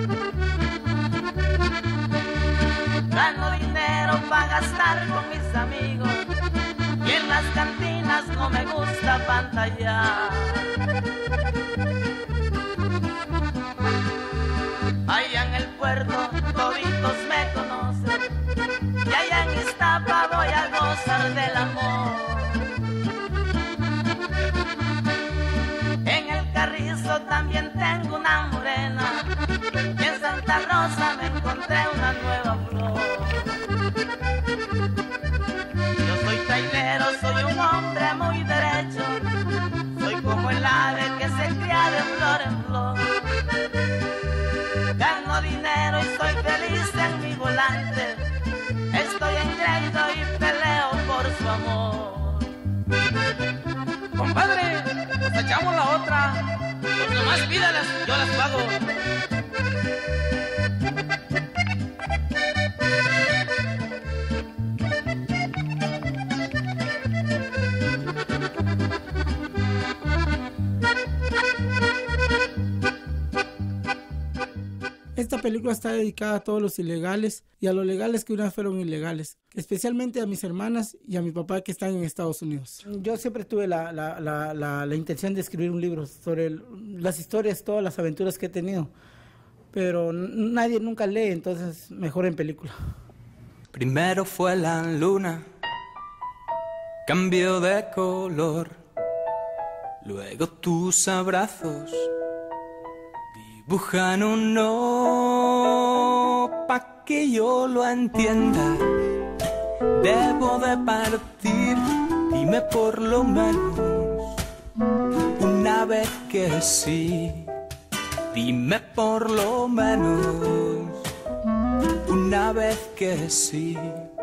Gano dinero para gastar con mis amigos y en las cantinas no me gusta pantallar. Allá en el puerto toditos me conocen y allá en Iztapa voy a gozar del amor. En el Carrizo también tengo una morena y en Santa Rosa me encontré una nueva flor. Yo soy trailero, soy un hombre muy derecho, soy como mi volante. Estoy en crédito y peleo por su amor. Compadre, nos echamos la otra. Pues nomás pídalas, yo las pago. Esta película está dedicada a todos los ilegales y a los legales que una vez fueron ilegales, especialmente a mis hermanas y a mi papá que están en Estados Unidos. Yo siempre tuve la, la, la, la, la intención de escribir un libro sobre el, las historias, todas las aventuras que he tenido, pero nadie nunca lee, entonces mejor en película. Primero fue la luna, cambió de color, luego tus abrazos dibujan un no, pa' que yo lo entienda. Debo de partir, dime por lo menos una vez que sí. Dime por lo menos una vez que sí.